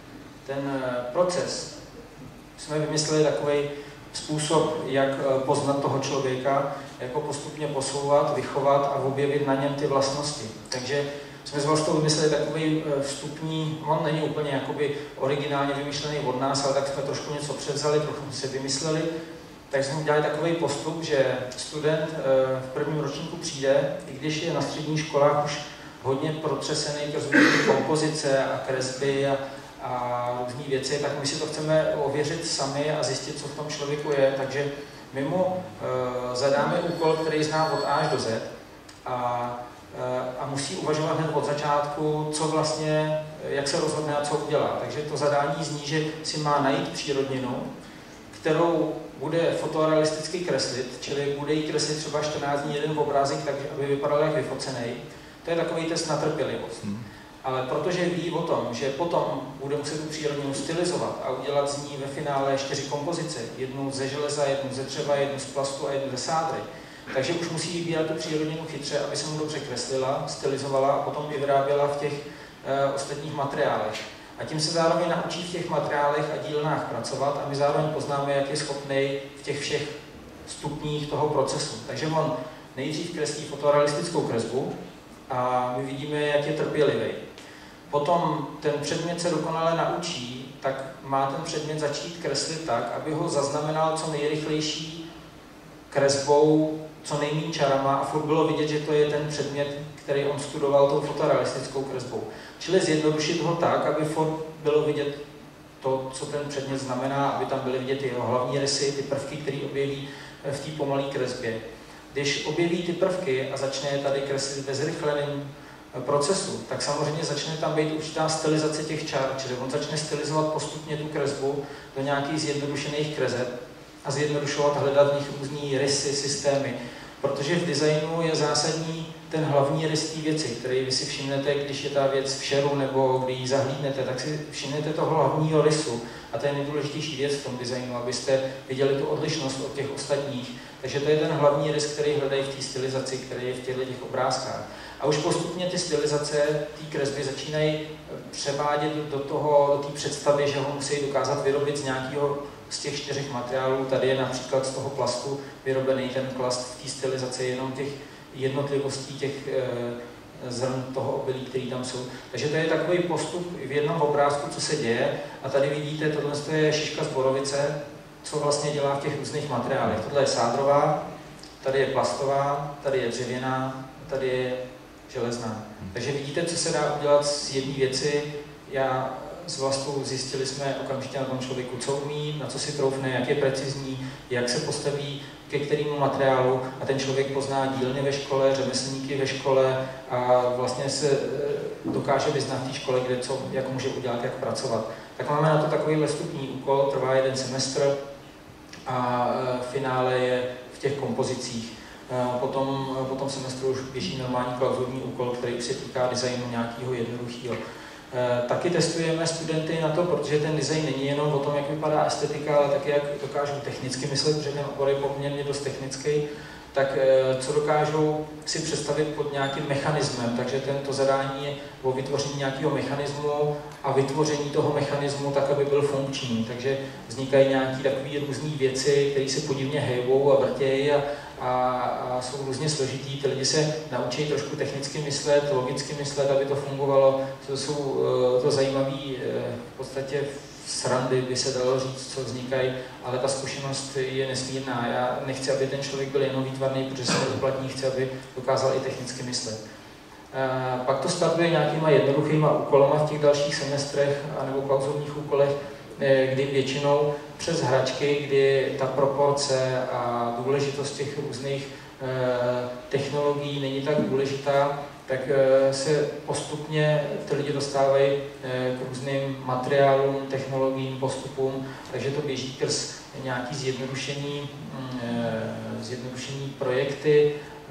ten e, proces jsme vymysleli takový způsob, jak e, poznat toho člověka, jako postupně posouvat, vychovat a objevit na něm ty vlastnosti. Takže jsme z vlastně vymysleli takový vstupní, on není úplně jakoby originálně vymyšlený od nás, ale tak jsme trošku něco převzali, trochu si vymysleli. Tak jsme udělali takový postup, že student v prvním ročníku přijde, i když je na středních školách už hodně protřesený k kompozice a kresby a, a různé věci, tak my si to chceme ověřit sami a zjistit, co v tom člověku je. Takže my mu uh, zadáme úkol, který zná od A až do Z a, uh, a musí uvažovat hned od začátku, co vlastně, jak se rozhodne a co udělá. Takže to zadání zní, že si má najít přírodninu, kterou bude fotorealisticky kreslit, čili bude jí kreslit třeba čtrnáct dní jeden obrázek, tak aby vypadal jak vyfocený. To je takový test na trpělivost. Hmm. Ale protože ví o tom, že potom bude muset tu přírodninu stylizovat a udělat z ní ve finále čtyři kompozice, jednu ze železa, jednu ze dřeva, jednu z plastu a jednu ze sádry, takže už musí vybírat tu přírodninu chytře, aby se mu dobře kreslila, stylizovala a potom i vyráběla v těch e, ostatních materiálech. A tím se zároveň naučí v těch materiálech a dílnách pracovat a my zároveň poznáme, jak je schopný v těch všech stupních toho procesu. Takže on nejdřív kreslí fotorealistickou kresbu a my vidíme, jak je trpělivý. Potom ten předmět se dokonale naučí, tak má ten předmět začít kreslit tak, aby ho zaznamenal co nejrychlejší kresbou, co nejméně čarama a furt bylo vidět, že to je ten předmět, který on studoval tou fotorealistickou kresbou. Čili zjednodušit ho tak, aby furt bylo vidět to, co ten předmět znamená, aby tam byly vidět jeho hlavní rysy, ty prvky, které objeví v té pomalé kresbě. Když objeví ty prvky a začne je tady kreslit ve zrychleném procesu, tak samozřejmě začne tam být určitá stylizace těch čar, čili on začne stylizovat postupně tu kresbu do nějakých zjednodušených kreseb a zjednodušovat, hledat v nich různý rysy, systémy. Protože v designu je zásadní ten hlavní rys té věci, který vy si všimnete, když je ta věc v šeru nebo když ji zahlídnete, tak si všimnete toho hlavního rysu. A to je nejdůležitější věc v tom designu, abyste viděli tu odlišnost od těch ostatních. Takže to je ten hlavní rys, který hledají v té stylizaci, který je v těchto těch obrázkách. A už postupně ty stylizace, ty kresby začínají převádět do toho, do té představy, že ho musí dokázat vyrobit z nějakého z těch čtyřech materiálů. Tady je například z toho plastu vyrobený ten plast v té stylizaci, jenom těch jednotlivostí těch e, zrn toho obilí, který tam jsou. Takže to je takový postup v jednom obrázku, co se děje. A tady vidíte, tohle je šiška z borovice, co vlastně dělá v těch různých materiálech. Tohle je sádrová, tady je plastová, tady je dřevěná, tady je železná. Takže vidíte, co se dá udělat z jedné věci. Já s Vlastou zjistili jsme okamžitě na tom člověku, co umí, na co si troufne, jak je precizní, jak se postaví ke kterému materiálu a ten člověk pozná dílny ve škole, řemeslníky ve škole a vlastně se dokáže vyznat v té škole, kde co, jak může udělat, jak pracovat. Tak máme na to takový vstupní úkol, trvá jeden semestr a v finále je v těch kompozicích. Potom, po tom semestru už běží normální klauzurní úkol, který se týká designu nějakého jednoduchého. Taky testujeme studenty na to, protože ten design není jenom o tom, jak vypadá estetika, ale taky jak dokážou technicky myslet, protože ten obor je poměrně dost technický, tak co dokážou si představit pod nějakým mechanismem. Takže tento zadání je o vytvoření nějakého mechanismu a vytvoření toho mechanismu tak, aby byl funkční. Takže vznikají nějaké takové různé věci, které se podivně hejbou a vrtějí a, a, a jsou různě složitý. Ty lidi se naučí trošku technicky myslet, logicky myslet, aby to fungovalo. To jsou to zajímavé v podstatě srandy, by se dalo říct, co vznikají, ale ta zkušenost je nesmírná. Já nechci, aby ten člověk byl jenom výtvarný, protože se neuplatní, chci, aby dokázal i technicky myslet. Pak to startuje nějakýma jednoduchýma úkolama v těch dalších semestrech nebo klauzurních úkolech, kdy většinou přes hračky, kdy ta proporce a důležitost těch různých technologií není tak důležitá, tak se postupně ty lidi dostávají k různým materiálům, technologiím, postupům, takže to běží krz nějaký zjednodušení, zjednodušení projekty,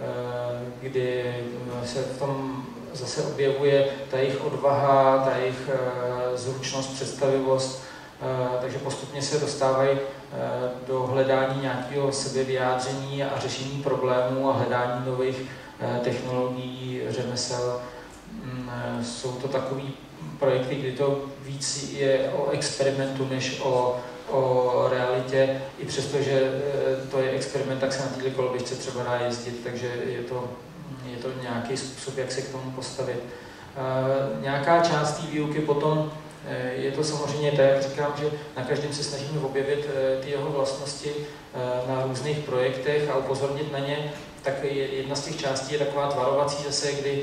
kdy se v tom zase objevuje ta jejich odvaha, ta jejich zručnost, představivost, takže postupně se dostávají do hledání nějakého sebevyjádření a řešení problémů a hledání nových technologií, řemesel. Jsou to takové projekty, kdy to víc je o experimentu, než o, o realitě. I přesto, že to je experiment, tak se na této koloběžce třeba dá jezdit, takže je to, je to nějaký způsob, jak se k tomu postavit. Nějaká část té výuky potom je to samozřejmě tak, jak říkám, že na každém se snažíme objevit ty jeho vlastnosti na různých projektech a upozornit na ně. Tak jedna z těch částí je taková tvarovací zase, kdy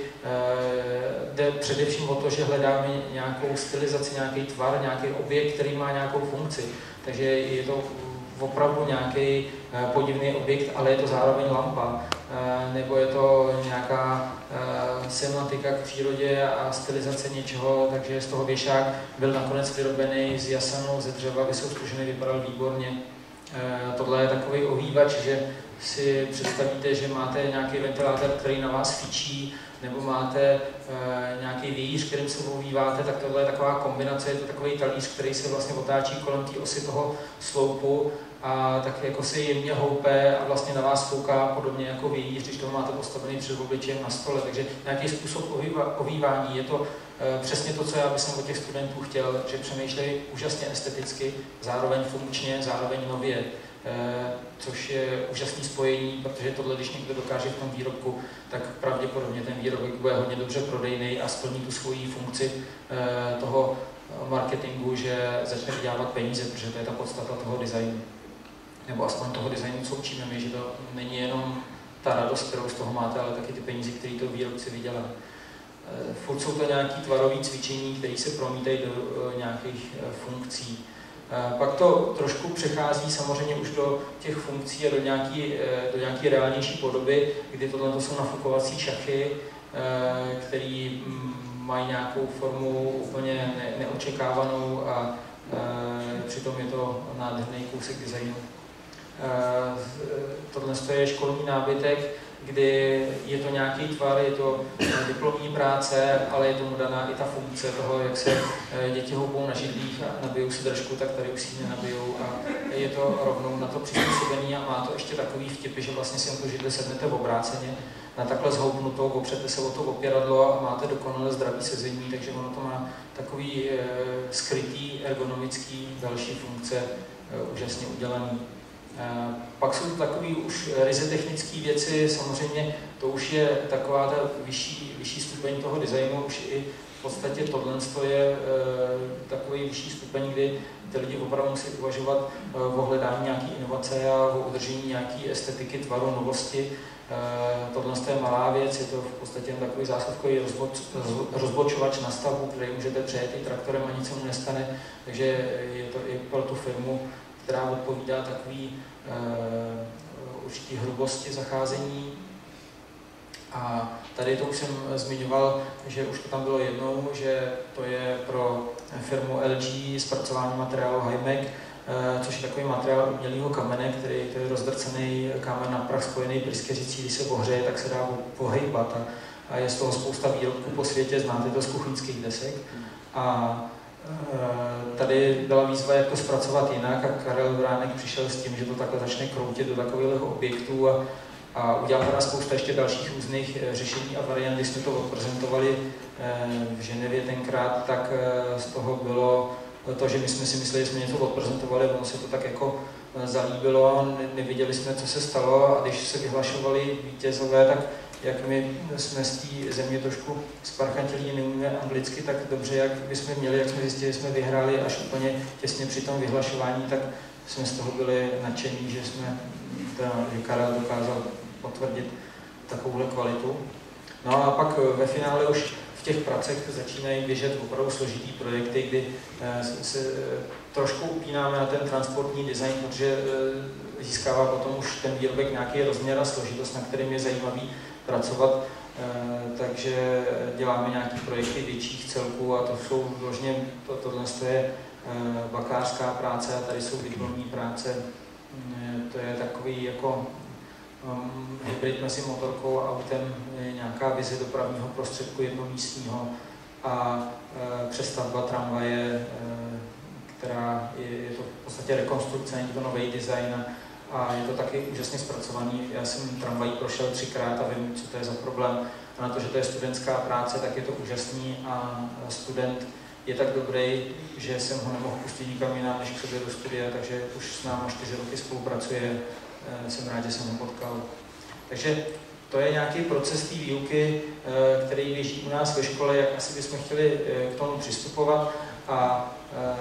jde především o to, že hledáme nějakou stylizaci, nějaký tvar, nějaký objekt, který má nějakou funkci. Takže je to opravdu nějaký podivný objekt, ale je to zároveň lampa. Nebo je to nějaká semantika k přírodě a stylizace něčeho, takže z toho věšák byl nakonec vyrobený z jasanu, ze dřeva, vysoustužený, vypadal výborně. Tohle je takový ohývač, že si představíte, že máte nějaký ventilátor, který na vás fičí, nebo máte e, nějaký vějíř, kterým se ohýváte, tak tohle je taková kombinace, je to takový talíř, který se vlastně otáčí kolem té osy toho sloupu a tak jako se jemně houpe a vlastně na vás fouká podobně jako vějíř, když toho máte postavený před obličejem na stole. Takže nějaký způsob ohýva, ohývání je to e, přesně to, co já bych od těch studentů chtěl, že přemýšlejí úžasně esteticky, zároveň funkčně, zároveň nově. Což je úžasné spojení, protože tohle, když někdo dokáže v tom výrobku, tak pravděpodobně ten výrobek bude hodně dobře prodejný a splní tu svoji funkci toho marketingu, že začne vydělávat peníze, protože to je ta podstata toho designu. Nebo aspoň toho designu, co učíme my, že to není jenom ta radost, kterou z toho máte, ale taky ty peníze, které to výrobci vydělá. Furt jsou to nějaké tvarové cvičení, které se promítají do nějakých funkcí. Pak to trošku přechází samozřejmě už do těch funkcí a do nějaké do nějaký reálnější podoby, kdy tohle jsou nafukovací šachy, které mají nějakou formu úplně ne, neočekávanou a přitom je to nádherný kousek designu. Tohle je školní nábytek, kdy je to nějaký tvar, je to diplomní práce, ale je tomu daná i ta funkce toho, jak se děti houpou na židlích a nabijou si držku, tak tady už si nenabijou a je to rovnou na to přizpůsobený a má to ještě takový vtipy, že vlastně si na to židli sednete v obráceně, na takhle zhoupnutou, opřete se o to opěradlo a máte dokonale zdravý sezení, takže ono to má takový e, skrytý, ergonomický další funkce e, úžasně udělaný. Pak jsou takové už ryze technické věci, samozřejmě to už je taková ta vyšší, vyšší stupeň toho designu, už i v podstatě tohle je e, takový vyšší stupeň, kdy ty lidi opravdu musí uvažovat e, o hledání nějaké inovace a o udržení nějaké estetiky, tvaru, novosti. E, tohle je malá věc, je to v podstatě takový zásuvkový rozboč, rozbočovač na stavbu, který můžete přejet i traktorem a nic se mu nestane, takže je to i pro tu firmu, která odpovídá takový uh, určitý hrubosti zacházení. A tady to už jsem zmiňoval, že už to tam bylo jednou, že to je pro firmu L G zpracování materiálu Hymek, uh, což je takový materiál umělého kamene, který to je rozdrcený kámen na prach spojený pryskyřicí, když se ohřeje, tak se dá pohejbat a, a je z toho spousta výrobků po světě, znáte to z kuchyňských desek. A tady byla výzva, jak to zpracovat jinak a Karel Vránek přišel s tím, že to takhle začne kroutit do takových objektů a, a udělal teda spousta ještě dalších různých řešení a variant. Když jsme to odprezentovali v Ženevě tenkrát, tak z toho bylo to, že my jsme si mysleli, že jsme něco odprezentovali, ono se to tak jako zalíbilo a neviděli jsme, co se stalo, a když se vyhlašovali vítězové, tak jak my jsme z té země trošku sparchantilí, neumíme anglicky tak dobře, jak bychom měli, jak jsme zjistili, že jsme vyhráli až úplně těsně při tom vyhlašování, tak jsme z toho byli nadšení, že jsme, teda, že Karel dokázal potvrdit takovouhle kvalitu. No a pak ve finále už v těch pracech začínají běžet opravdu složitý projekty, kdy se trošku upínáme na ten transportní design, protože získává potom už ten výrobek nějaký rozměr a složitost, na kterým je zajímavý pracovat. Takže děláme nějaké projekty větších celků a to jsou vložně, to, tohle je bakalářská práce a tady jsou diplomní práce. To je takový jako um, hybrid mezi motorkou a autem, nějaká vize dopravního prostředku jednomístního a e, přestavba tramvaje, e, která je, je to v podstatě rekonstrukce, není to nový design a je to taky úžasně zpracovaný. Já jsem tramvají prošel třikrát a vím, co to je za problém. A na to, že to je studentská práce, tak je to úžasný a student je tak dobrý, že jsem ho nemohl pustit nikam jinam, než k sobě do studia, takže už s náma čtyři roky spolupracuje. Jsem rád, že jsem ho potkal. Takže to je nějaký proces té výuky, který běží u nás ve škole, jak asi bychom chtěli k tomu přistupovat. A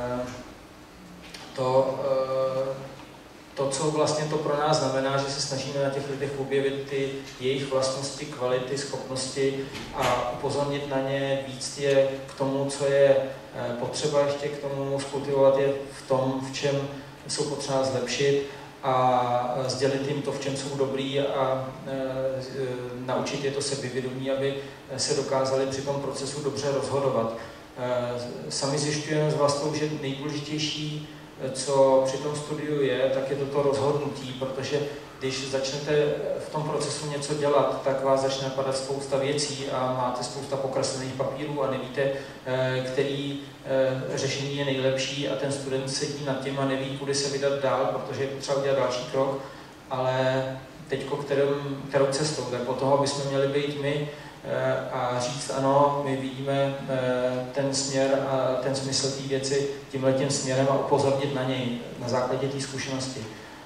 to, to, co vlastně to pro nás znamená, že se snažíme na těch lidech objevit ty jejich vlastnosti, kvality, schopnosti a upozornit na ně, víc je k tomu, co je potřeba ještě k tomu, skultivovat je v tom, v čem jsou potřeba zlepšit a sdělit jim to, v čem jsou dobrý a e, e, naučit je to sebevědomí, aby se dokázali při tom procesu dobře rozhodovat. E, sami zjišťujeme s vlastnou, že nejdůležitější, co při tom studiu je, tak je toto rozhodnutí, protože když začnete v tom procesu něco dělat, tak vás začne napadat spousta věcí a máte spousta pokreslených papírů a nevíte, který řešení je nejlepší a ten student sedí nad tím a neví, kudy se vydat dál, protože je potřeba udělat další krok, ale teďko kterou, kterou cestou, tak po toho bychom měli být my a říct ano, my vidíme ten směr a ten smysl té věci tímhletím směrem a upozornit na něj na základě té zkušenosti.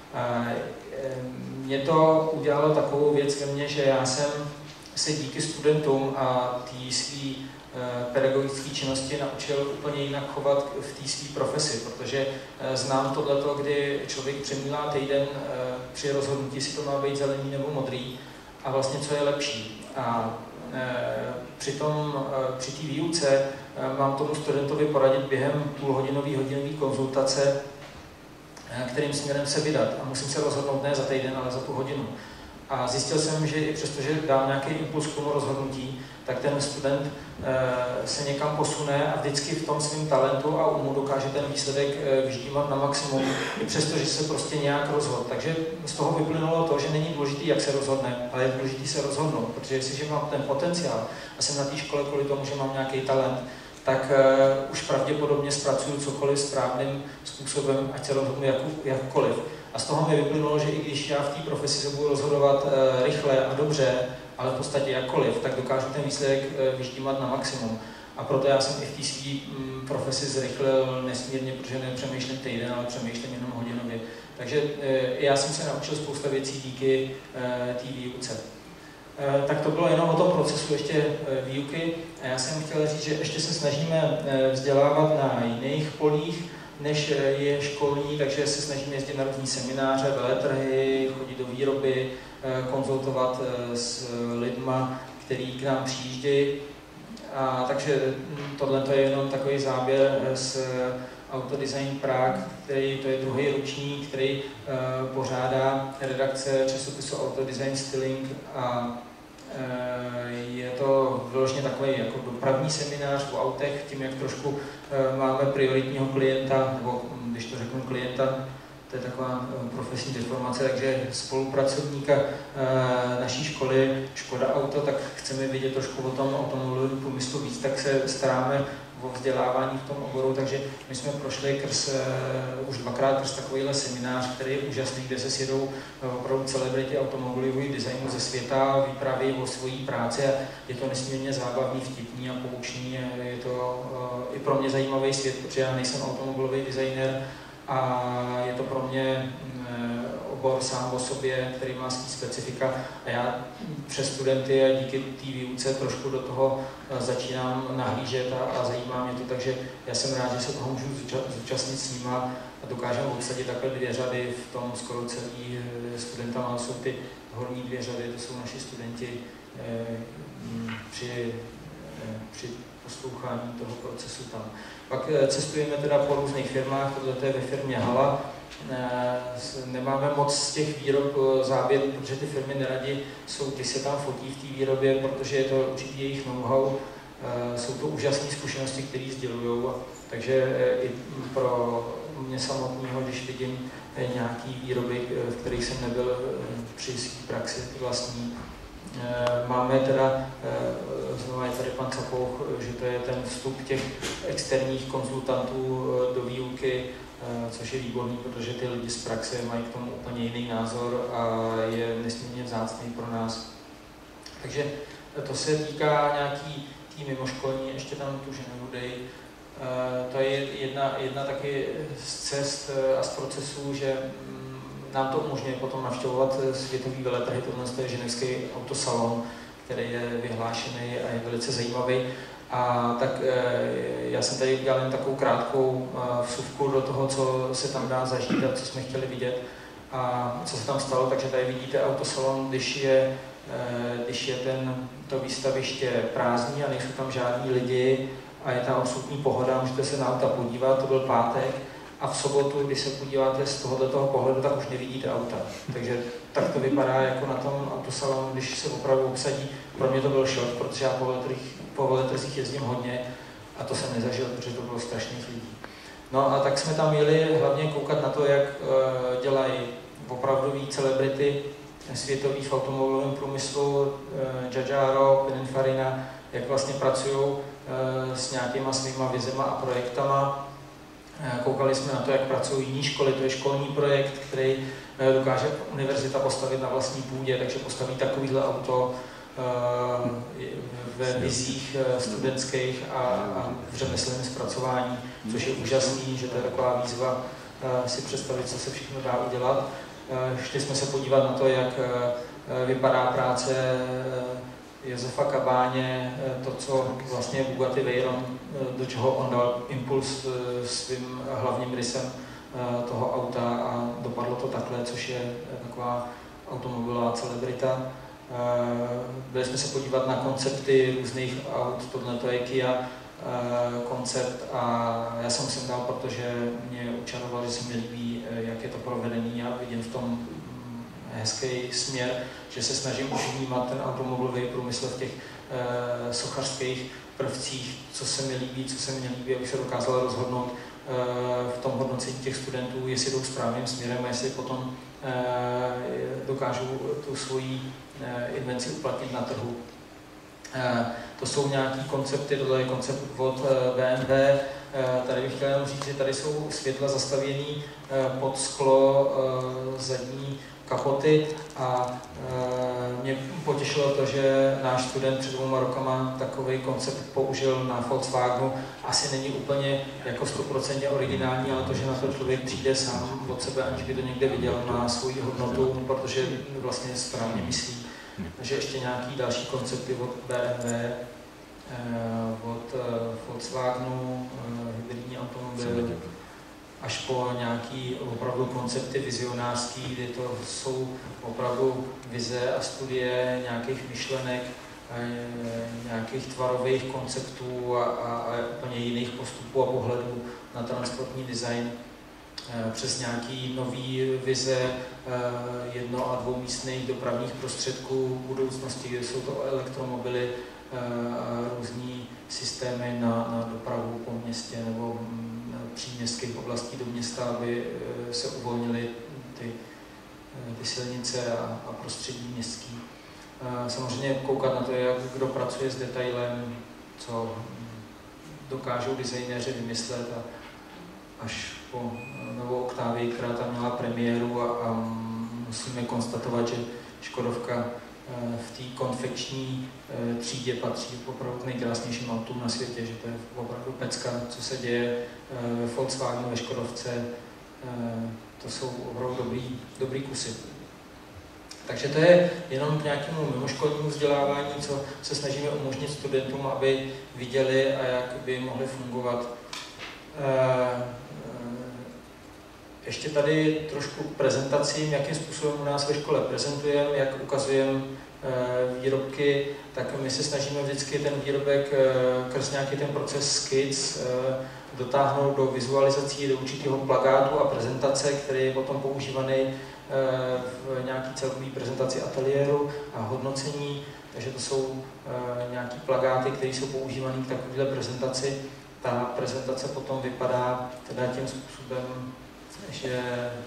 Mě to udělalo takovou věc ve mně, že já jsem se díky studentům a té své pedagogické činnosti naučil úplně jinak chovat v té své profesi, protože znám tohleto, kdy člověk přemýšlá týden při rozhodnutí, jestli to má být zelený nebo modrý a vlastně co je lepší. A při tom, při té výuce mám tomu studentovi poradit během půlhodinové hodinové konzultace, kterým směrem se vydat. A musím se rozhodnout ne za týden, ale za tu hodinu. A zjistil jsem, že i přestože dám nějaký impuls k tomu rozhodnutí, tak ten student e, se někam posune a vždycky v tom svém talentu a umu dokáže ten výsledek e, vyždímat na maximum, i přesto, že se prostě nějak rozhodl. Takže z toho vyplynulo to, že není důležité, jak se rozhodne, ale je důležité se rozhodnout, protože jestliže mám ten potenciál a jsem na té škole kvůli tomu, že mám nějaký talent, tak uh, už pravděpodobně zpracuju cokoliv správným způsobem, ať se rozhodnu jak, jakkoliv. A z toho mi vyplynulo, že i když já v té profesi se budu rozhodovat uh, rychle a dobře, ale v podstatě jakkoliv, tak dokážu ten výsledek uh, vyždímat na maximum. A proto já jsem i v té své um, profesi zrychlil nesmírně, protože nepřemýšlím týden, ale přemýšlím jenom hodinově. Takže uh, já jsem se naučil spousta věcí díky uh, té výuce. Tak to bylo jenom o tom procesu ještě výuky. A já jsem chtěl říct, že ještě se snažíme vzdělávat na jiných polích, než je školní, takže se snažíme jezdit na různý semináře, veletrhy, chodit do výroby, konzultovat s lidma, kteří k nám přijíždějí. A takže tohle je jenom takový záběr z Autodesign Prague, který to je druhý ročník, který uh, pořádá redakce časopisu Autodesign Styling a uh, je to vyloženě takový jako dopravní seminář o autech, tím jak trošku uh, máme prioritního klienta, nebo když to řeknu klienta, to je taková profesní deformace, takže spolupracovníka naší školy Škoda Auto, tak chceme vidět trošku o tom automobilovém průmyslu víc, tak se staráme o vzdělávání v tom oboru, takže my jsme prošli krz, už dvakrát krz takovýhle seminář, který je úžasný, kde se sjedou opravdu celebrity automobilového designu ze světa, vyprávějí o svojí práci a je to nesmírně zábavný, vtipný a poučný. Je to i pro mě zajímavý svět, protože já nejsem automobilový designer a je to pro mě obor sám o sobě, který má svý specifika a já přes studenty a díky té výuce trošku do toho začínám nahlížet a, a zajímá mě to, takže já jsem rád, že se toho můžu zúčastnit s nima a dokážeme obsadit takhle dvě řady v tom skoro celý studentama, jsou ty horní dvě řady, to jsou naši studenti při, při poslouchání toho procesu tam. Pak cestujeme teda po různých firmách, tohle je ve firmě Hala. Nemáme moc z těch výrob záběrů, protože ty firmy neradi jsou, ty se tam fotí v té výrobě, protože je to určitě jejich know-how. Jsou to úžasné zkušenosti, které sdělují, takže i pro mě samotného, když vidím nějaký výroby, v kterých jsem nebyl při své praxi vlastní. Máme teda, znovu je tady pan Capouch, že to je ten vstup těch externích konzultantů do výuky, což je výborný, protože ty lidi z praxe mají k tomu úplně jiný názor a je nesmírně vzácný pro nás. Takže to se týká nějaký tý mimoškolní, ještě tam tu ženu dej. To je jedna, jedna taky z cest a z procesů, že nám to umožňuje potom navštěvovat světový veletrhy, tohle je ženevský autosalon, který je vyhlášený a je velice zajímavý. A tak já jsem tady udělal jen takovou krátkou vsuvku do toho, co se tam dá zažít a co jsme chtěli vidět a co se tam stalo. Takže tady vidíte autosalon, když je, když je ten, to výstaviště prázdný a nejsou tam žádní lidi a je tam absolutní pohoda, můžete se na auta podívat, to byl pátek. A v sobotu, když se podíváte z tohoto toho pohledu, tak už nevidíte auta. Takže tak to vypadá jako na tom autosalonu, když se opravdu obsadí. Pro mě to byl šok, protože já po veletrzích, po veletrzích jezdím hodně a to jsem nezažil, protože to bylo strašných lidí. No a tak jsme tam jeli hlavně koukat na to, jak uh, dělají opravdový celebrity světový v automobilovém průmyslu, uh, Giugiaro, Pininfarina, jak vlastně pracují uh, s nějakýma svýma vizema a projektama. Koukali jsme na to, jak pracují jiné školy, to je školní projekt, který dokáže univerzita postavit na vlastní půdě, takže postaví takovýhle auto ve vizích studentských a, a v řemeslném zpracování, což je úžasný, že to je taková výzva si představit, co se všechno dá udělat. Šli jsme se podívat na to, jak vypadá práce Josefa Kabáně, to, co vlastně Bugatti Veyron, do čeho on dal impuls svým hlavním rysem toho auta a dopadlo to takhle, což je taková automobilová celebrita. Byli jsme se podívat na koncepty různých aut, tohle to je Kia koncept a já jsem sem dal, protože mě učaroval, že se mi líbí, jak je to provedený a vidím v tom hezký směr, že se snažím už vnímat ten automobilový průmysl v těch e, sochařských prvcích, co se mi líbí, co se mi nelíbí, abych se dokázal rozhodnout e, v tom hodnocení těch studentů, jestli jdou správným směrem a jestli potom e, dokážou tu svoji e, invenci uplatnit na trhu. E, to jsou nějaký koncepty, tohle je koncept od B M W. E, tady bych chtěl jenom říct, že tady jsou světla zastavěný e, pod sklo e, zadní kapoty a e, mě potěšilo to, že náš student před dvěma rokama takový koncept použil na Volkswagenu. Asi není úplně jako sto procent originální, ale to, že na to člověk přijde sám od sebe, aniž by to někde viděl, má svoji hodnotu, protože vlastně správně myslí. Takže ještě nějaký další koncepty od B M W, e, od e, Volkswagenu, e, hybridní automobil, až po nějaký opravdu koncepty vizionářský, kdy to jsou opravdu vize a studie nějakých myšlenek, nějakých tvarových konceptů a, a, a úplně jiných postupů a pohledů na transportní design, přes nějaký nový vize jedno- a dvoumístných dopravních prostředků budoucnosti, kde jsou to elektromobily, různý systémy na, na dopravu po městě nebo příměstských oblastí do města, aby se uvolnily ty, ty silnice a, a prostředí městský. Samozřejmě koukat na to, jak kdo pracuje s detailem, co dokážou designéři vymyslet a až po novou Octavii, která tam měla premiéru a, a musíme konstatovat, že Škodovka v té konfekční třídě patří opravdu k nejkrásnějším autům na světě, že to je opravdu pecka, co se děje ve Volkswagenu, ve Škodovce, to jsou opravdu dobrý, dobrý kusy. Takže to je jenom k nějakému mimoškolnímu vzdělávání, co se snažíme umožnit studentům, aby viděli a jak by mohli fungovat. Ještě tady trošku k prezentacím, jakým způsobem u nás ve škole prezentujeme, jak ukazujeme výrobky, tak my se snažíme vždycky ten výrobek skrz nějaký ten proces skic dotáhnout do vizualizací, do určitého plakátu a prezentace, který je potom používaný v nějaké celkové prezentaci ateliéru a hodnocení. Takže to jsou nějaké plakáty, které jsou používané k takovéhle prezentaci. Ta prezentace potom vypadá teda tím způsobem, že,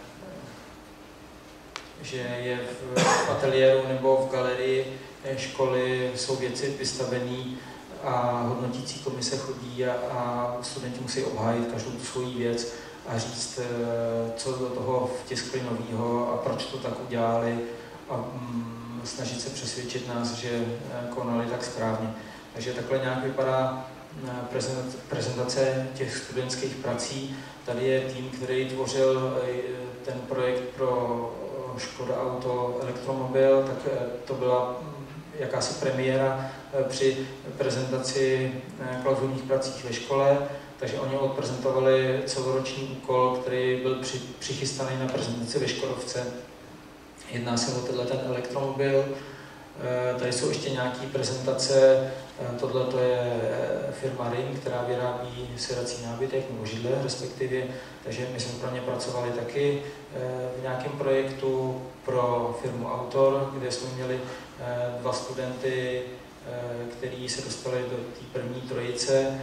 že je v ateliéru nebo v galerii školy jsou věci vystavené a hodnotící komise chodí a, a studenti musí obhájit každou tu svoji věc a říct, co do toho vtiskli novýho a proč to tak udělali a mm, snažit se přesvědčit nás, že konali tak správně. Takže takhle nějak vypadá prezentace těch studentských prací. Tady je tým, který tvořil ten projekt pro Škoda Auto Elektromobil, tak to byla jakási premiéra při prezentaci klauzurních prací ve škole, takže oni odprezentovali celoroční úkol, který byl při, přichystaný na prezentaci ve Škodovce. Jedná se o tenhle ten elektromobil. Tady jsou ještě nějaké prezentace. Tohle to je firma Ring, která vyrábí sedací nábytek nebo židle respektive, takže my jsme pro ně pracovali taky v nějakém projektu pro firmu Autor, kde jsme měli dva studenty, kteří se dostali do té první trojice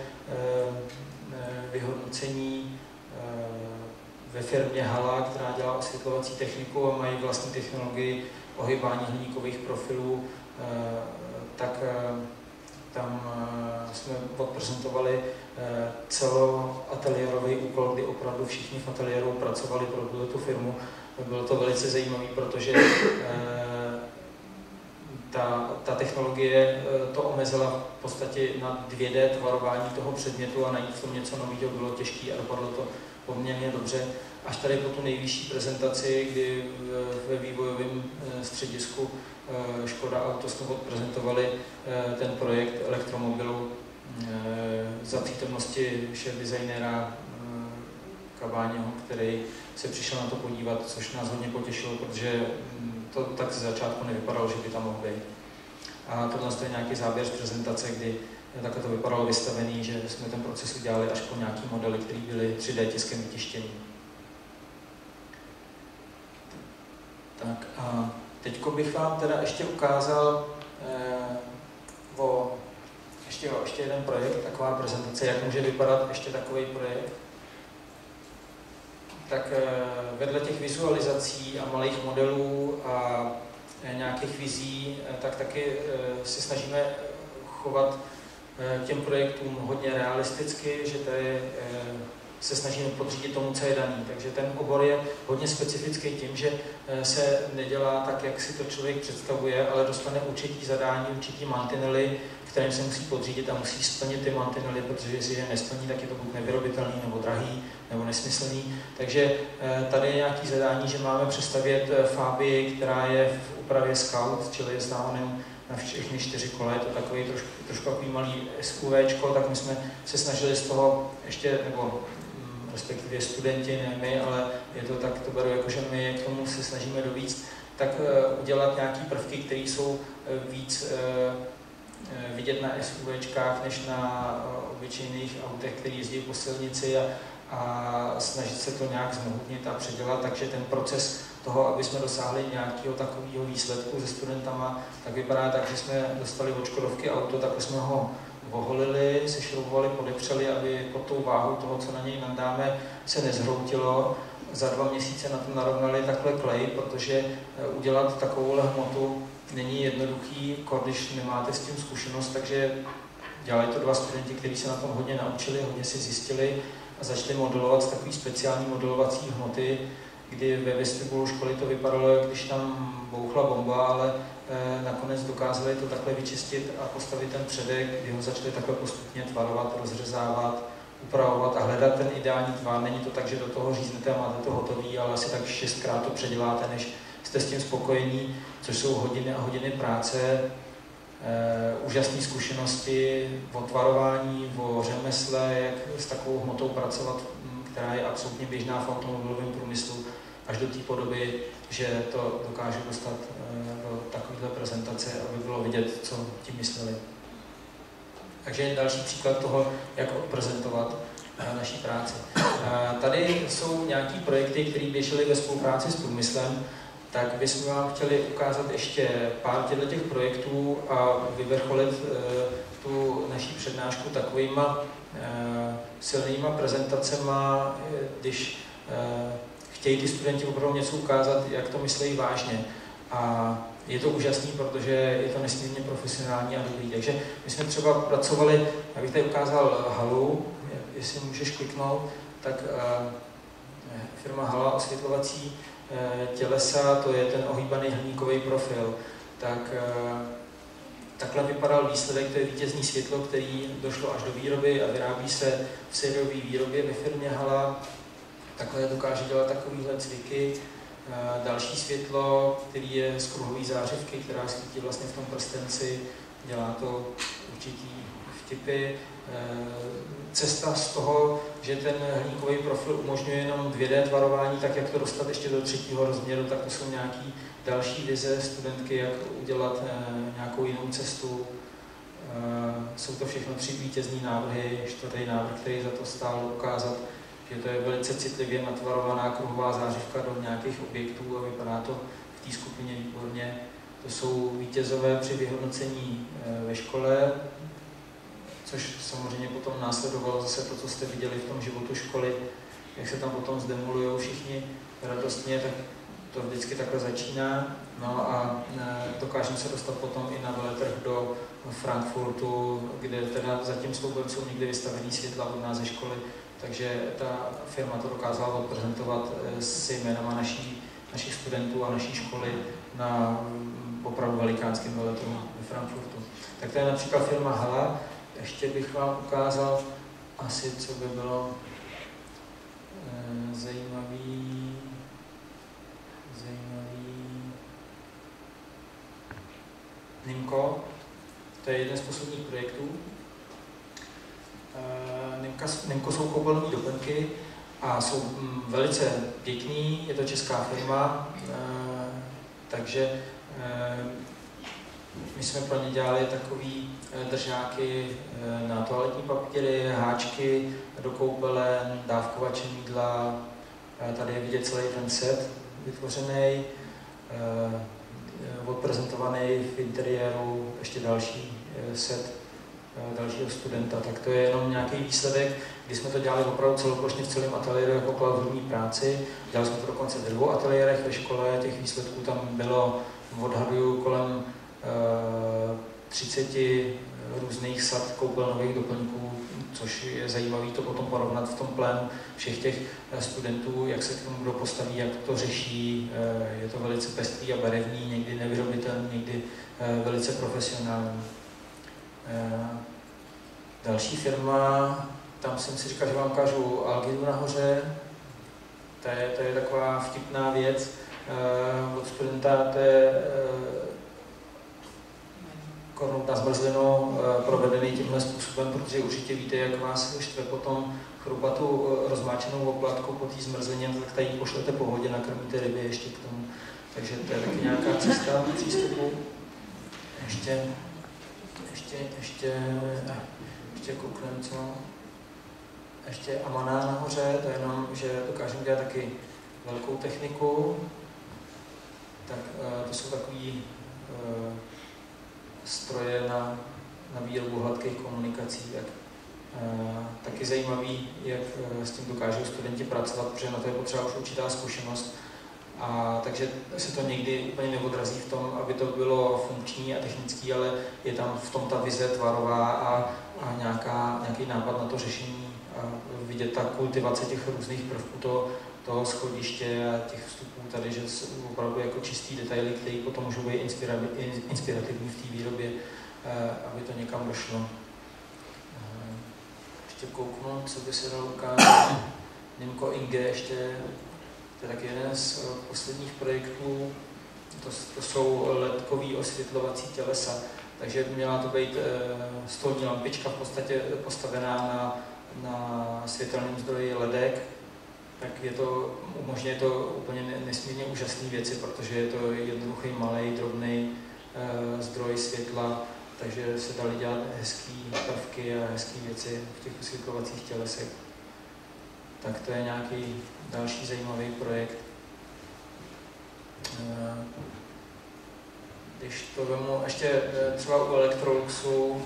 vyhodnocení ve firmě Hala, která dělá osvětlovací techniku a mají vlastní technologii ohybání hliníkových profilů, tak tam jsme odprezentovali celoateliérový úkol, kdy opravdu všichni v ateliéru pracovali pro tuto firmu. Bylo to velice zajímavé, protože ta, ta technologie to omezila v podstatě na dvě dé tvarování toho předmětu a najít v tom něco nového bylo těžké a dopadlo to poměrně dobře. Až tady po tu nejvyšší prezentaci, kdy ve vývojovém středisku Škoda Auto jsme odprezentovali ten projekt elektromobilu za přítomnosti šéfdesignéra Kabáněho, který se přišel na to podívat, což nás hodně potěšilo, protože to tak ze začátku nevypadalo, že by tam mohl být. A tohle je nějaký záběr z prezentace, kdy takhle to vypadalo vystavený, že jsme ten proces udělali až po nějaký modely, které byly tři dé tiskem vytištěný. Tak a teď bych vám teda ještě ukázal eh, o, ještě, o, ještě jeden projekt, taková prezentace, jak může vypadat ještě takový projekt. Tak eh, vedle těch vizualizací a malých modelů a eh, nějakých vizí, eh, tak taky eh, si snažíme chovat eh, těm projektům hodně realisticky, že tady eh, se snažíme podřídit tomu, co je daný. Takže ten obor je hodně specifický tím, že se nedělá tak, jak si to člověk představuje, ale dostane určitý zadání, určitý mantinely, kterým se musí podřídit a musí splnit ty mantinely, protože jestli je nesplní, tak je to buď nevyrobitelný, nebo drahý, nebo nesmyslný. Takže tady je nějaké zadání, že máme přestavět Fabii, která je v úpravě Scout, čili je stávanem na všechny čtyři kole, je to takový trošku, trošku takový malý SUVčko, tak my jsme se snažili z toho ještě, nebo respektive studenti, ne my, ale je to tak, to beru jako, že my k tomu se snažíme dovíc, tak uh, udělat nějaké prvky, které jsou uh, víc uh, vidět na SUVčkách, než na uh, obyčejných autech, které jezdí po silnici a, a snažit se to nějak zmohutnit a předělat, takže ten proces toho, aby jsme dosáhli nějakého takového výsledku se studentama, tak vypadá tak, že jsme dostali od Škodovky auto, tak jsme ho oholili, sešroubovali, podepřeli, aby pod tou váhou toho, co na něj nadáme, se nezhroutilo. Za dva měsíce na to narovnali takhle klej, protože udělat takovouhle hmotu není jednoduchý, když nemáte s tím zkušenost, takže dělali to dva studenti, kteří se na tom hodně naučili, hodně si zjistili a začali modelovat takový speciální modelovací hmoty, kdy ve vestibulu školy to vypadalo, jak když tam bouchla bomba, ale eh, nakonec dokázali to takhle vyčistit a postavit ten předek, kdy ho začali takhle postupně tvarovat, rozřezávat, upravovat a hledat ten ideální tvar. Není to tak, že do toho říznete a máte to hotový, ale asi tak šestkrát to předěláte, než jste s tím spokojení, což jsou hodiny a hodiny práce, eh, úžasné zkušenosti o tvarování, o řemesle, jak s takovou hmotou pracovat, která je absolutně běžná v automobilovém průmyslu, až do té podoby, že to dokážu dostat do takovéhle prezentace, aby bylo vidět, co tím mysleli. Takže další příklad toho, jak prezentovat naší práci. Tady jsou nějaké projekty, které běžely ve spolupráci s průmyslem, tak bychom vám chtěli ukázat ještě pár těch projektů a vyvrcholit tu naší přednášku takovýma silnýma prezentacema, když chtějí ty studenti opravdu něco ukázat, jak to myslí vážně. A je to úžasný, protože je to nesmírně profesionální a dobrý. Takže my jsme třeba pracovali, abych tady ukázal halu, jestli můžeš kliknout, tak firma Hala osvětlovací tělesa, to je ten ohýbaný hliníkový profil. Tak takhle vypadal výsledek, to je vítězný světlo, který došlo až do výroby a vyrábí se v sériové výrobě ve firmě Hala. Takhle dokáže dělat takovýhle cviky. Další světlo, který je z kruhové zářivky, která svítí vlastně v tom prstenci, dělá to určitý vtipy. Cesta z toho, že ten hliníkový profil umožňuje jenom dvě dé tvarování, tak jak to dostat ještě do třetího rozměru, tak to jsou nějaký další vize studentky, jak udělat nějakou jinou cestu. Jsou to všechno tři vítězný návrhy, čtvrtý návrh, který za to stál ukázat, že to je velice citlivě natvarovaná kruhová zářivka do nějakých objektů a vypadá to v té skupině výborně. To jsou vítězové při vyhodnocení ve škole, což samozřejmě potom následovalo zase to, co jste viděli v tom životu školy, jak se tam potom zdemolují všichni radostně, tak to vždycky takhle začíná. No a dokážeme se dostat potom i na veletrh do Frankfurtu, kde teda zatím jsou někde vystavený světla od nás ze školy, takže ta firma to dokázala odprezentovat s jménama naší, našich studentů a naší školy na opravdu velikánském veletrhu ve Frankfurtu. Tak to je například firma Hala. Ještě bych vám ukázal asi, co by bylo e, zajímavý, zajímavý. Nimco, to je jeden z posledních projektů. E, Nimka, Nimco jsou koupelné doplňky a jsou m, velice pěkný, je to česká firma, e, takže e, my jsme pro ně dělali takový držáky na toaletní papíry, háčky do koupelen, dávkovače mýdla. Tady je vidět celý ten set vytvořený, odprezentovaný v interiéru, ještě další set dalšího studenta. Tak to je jenom nějaký výsledek, kdy jsme to dělali opravdu celoplošně v celém ateliéru jako klauzurní práci. Dělali jsme to dokonce ve dvou ateliérech ve škole, těch výsledků tam bylo, odhaduju, kolem třiceti různých sad koupelnových doplňků, což je zajímavé to potom porovnat v tom plénu všech těch studentů, jak se k tomu kdo postaví, jak to řeší. Je to velice pestrý a barevný, někdy nevyrobitelný, někdy velice profesionální. Další firma, tam jsem si říkal, že vám ukážu Algidu nahoře. To je, to je taková vtipná věc od studenta, to je kornout na zmrzlinu provedený tímhle způsobem, protože určitě víte, jak vás štve potom chrupatou rozmáčenou oplatku po té zmrzlině, tak tady pošlete po vodě, nakrmíte ryby ještě k tomu. Takže to je taky nějaká cesta přístupu. Ještě, ještě, ještě, ještě koukneme, co? Ještě Amana nahoře, to je jenom, že dokážeme dělat taky velkou techniku. Tak to jsou takový stroje na, na výrobu hladkých komunikací, tak taky zajímavý, jak s tím dokážou studenti pracovat, protože na to je potřeba už určitá zkušenost. A takže se to někdy úplně neodrazí v tom, aby to bylo funkční a technický, ale je tam v tom ta vize tvarová a, a nějaká, nějaký nápad na to řešení a vidět ta kultivace těch různých prvků toho, toho schodiště a těch vstupů tady, že jsou opravdu jako čistý detaily, které potom můžou být inspirativní v té výrobě, aby to někam došlo. Ještě kouknu, co by se dalo ukázat. Němko Inge ještě, to je taky jeden z posledních projektů, to, to jsou ledkový osvětlovací tělesa, takže měla to být stolní lampička v podstatě postavená na, na světelném zdroji ledek, tak je to, umožňuje to úplně nesmírně úžasné věci, protože je to jednoduchý, malý, drobný zdroj světla, takže se daly dělat hezké prvky a hezké věci v těch osvětlovacích tělesech. Tak to je nějaký další zajímavý projekt. Když to vemu ještě třeba u Electroluxu,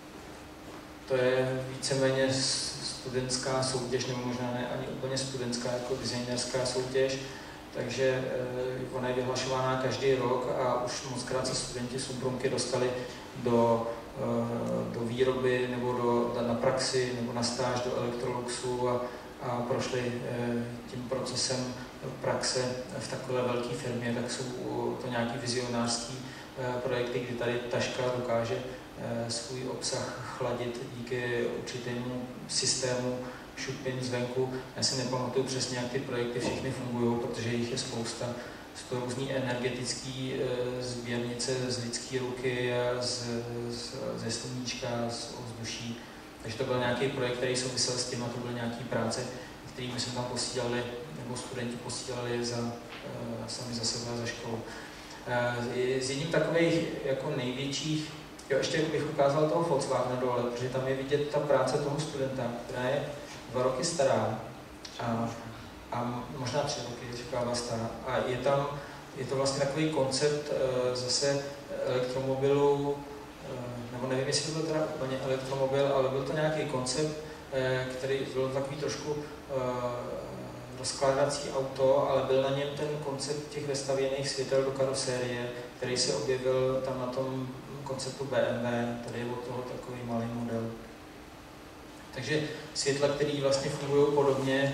to je víceméně studentská soutěž, nebo možná ne ani úplně studentská, jako designerská soutěž, takže ona je vyhlašována každý rok a už mockrát se studenti soukromky dostali do, do výroby nebo do, na praxi nebo na stáž do Electroluxu a, a prošli tím procesem praxe v takové velké firmě, tak jsou to nějaký vizionářský projekty, kdy tady taška dokáže svůj obsah chladit díky určitému systému šupin zvenku. Já si nepamatuju přesně, jak ty projekty všechny fungují, protože jich je spousta. Jsou to různý energetické sběrnice z lidské ruky, z, z, ze sluníčka, z ovzduší. Takže to byl nějaký projekt, který souvisel s tím a to byly nějaké práce, které my jsme tam posílali, nebo studenti posílali za, sami za sebe a za školu. Z jedním takových jako největších, jo, ještě bych ukázal toho Volkswagena dole, protože tam je vidět ta práce toho studenta, která je dva roky stará a, a možná tři roky, říkává stará. A je tam, je to vlastně takový koncept zase elektromobilu, nebo nevím, jestli to byl teda úplně elektromobil, ale byl to nějaký koncept, který byl takový trošku rozkládací auto, ale byl na něm ten koncept těch vestavěných světel do karosérie, který se objevil tam na tom konceptu B M W, tady je od toho takový malý model. Takže světla, které vlastně fungují podobně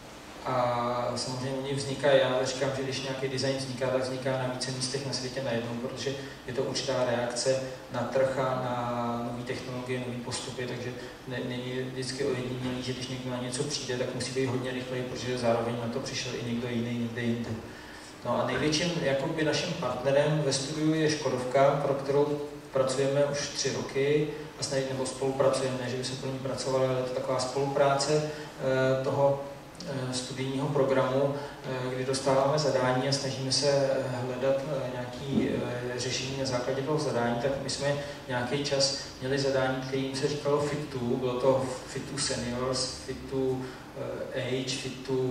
a samozřejmě oni vznikají, já říkám, že když nějaký design vzniká, tak vzniká na více místech na světě najednou, protože je to určitá reakce na trh a na nové technologie, nové postupy, takže ne, není vždycky ojedinělý, že když někdo na něco přijde, tak musí být hodně rychlej, protože zároveň na to přišel i někdo jiný, někde jinde. No a největším jakoby naším partnerem ve studiu je Škodovka, pro kterou pracujeme už tři roky, vlastně, nebo spolupracujeme, ne, že by se pro ní pracovali, ale je to taková spolupráce toho studijního programu, kdy dostáváme zadání a snažíme se hledat nějaké řešení na základě toho zadání, tak my jsme nějaký čas měli zadání, kterým se říkalo Fit to, bylo to Fit to Seniors, Fit to Age, Fit to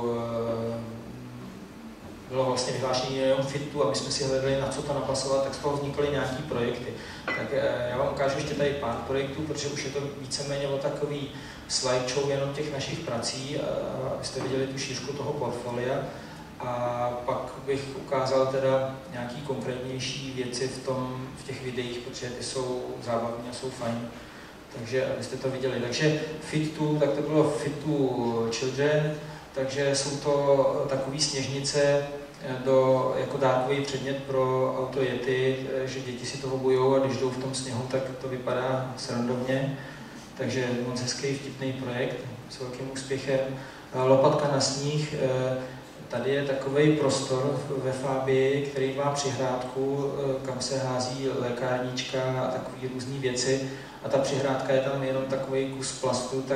bylo vlastně vyhlášení jenom fitu a my jsme si hledali, na co to napasovat, tak z toho vznikaly nějaký projekty. Tak já vám ukážu ještě tady pár projektů, protože už je to víceméně o takový slideshow jenom těch našich prací, abyste viděli tu šířku toho portfolia. A pak bych ukázal teda nějaký konkrétnější věci v, tom, v těch videích, protože ty jsou zábavní a jsou fajn. Takže abyste to viděli. Takže Fit to, tak to bylo Fit to Children, takže jsou to takové sněžnice do, jako dárkový předmět pro auto Yeti, že děti si toho bojou a když jdou v tom sněhu, tak to vypadá srandovně. Takže moc hezký, vtipný projekt s velkým úspěchem. Lopatka na sníh, tady je takový prostor ve Fabii, který má přihrádku, kam se hází lékárnička a takové různé věci. A ta přihrádka je tam jenom takový kus plastu, tak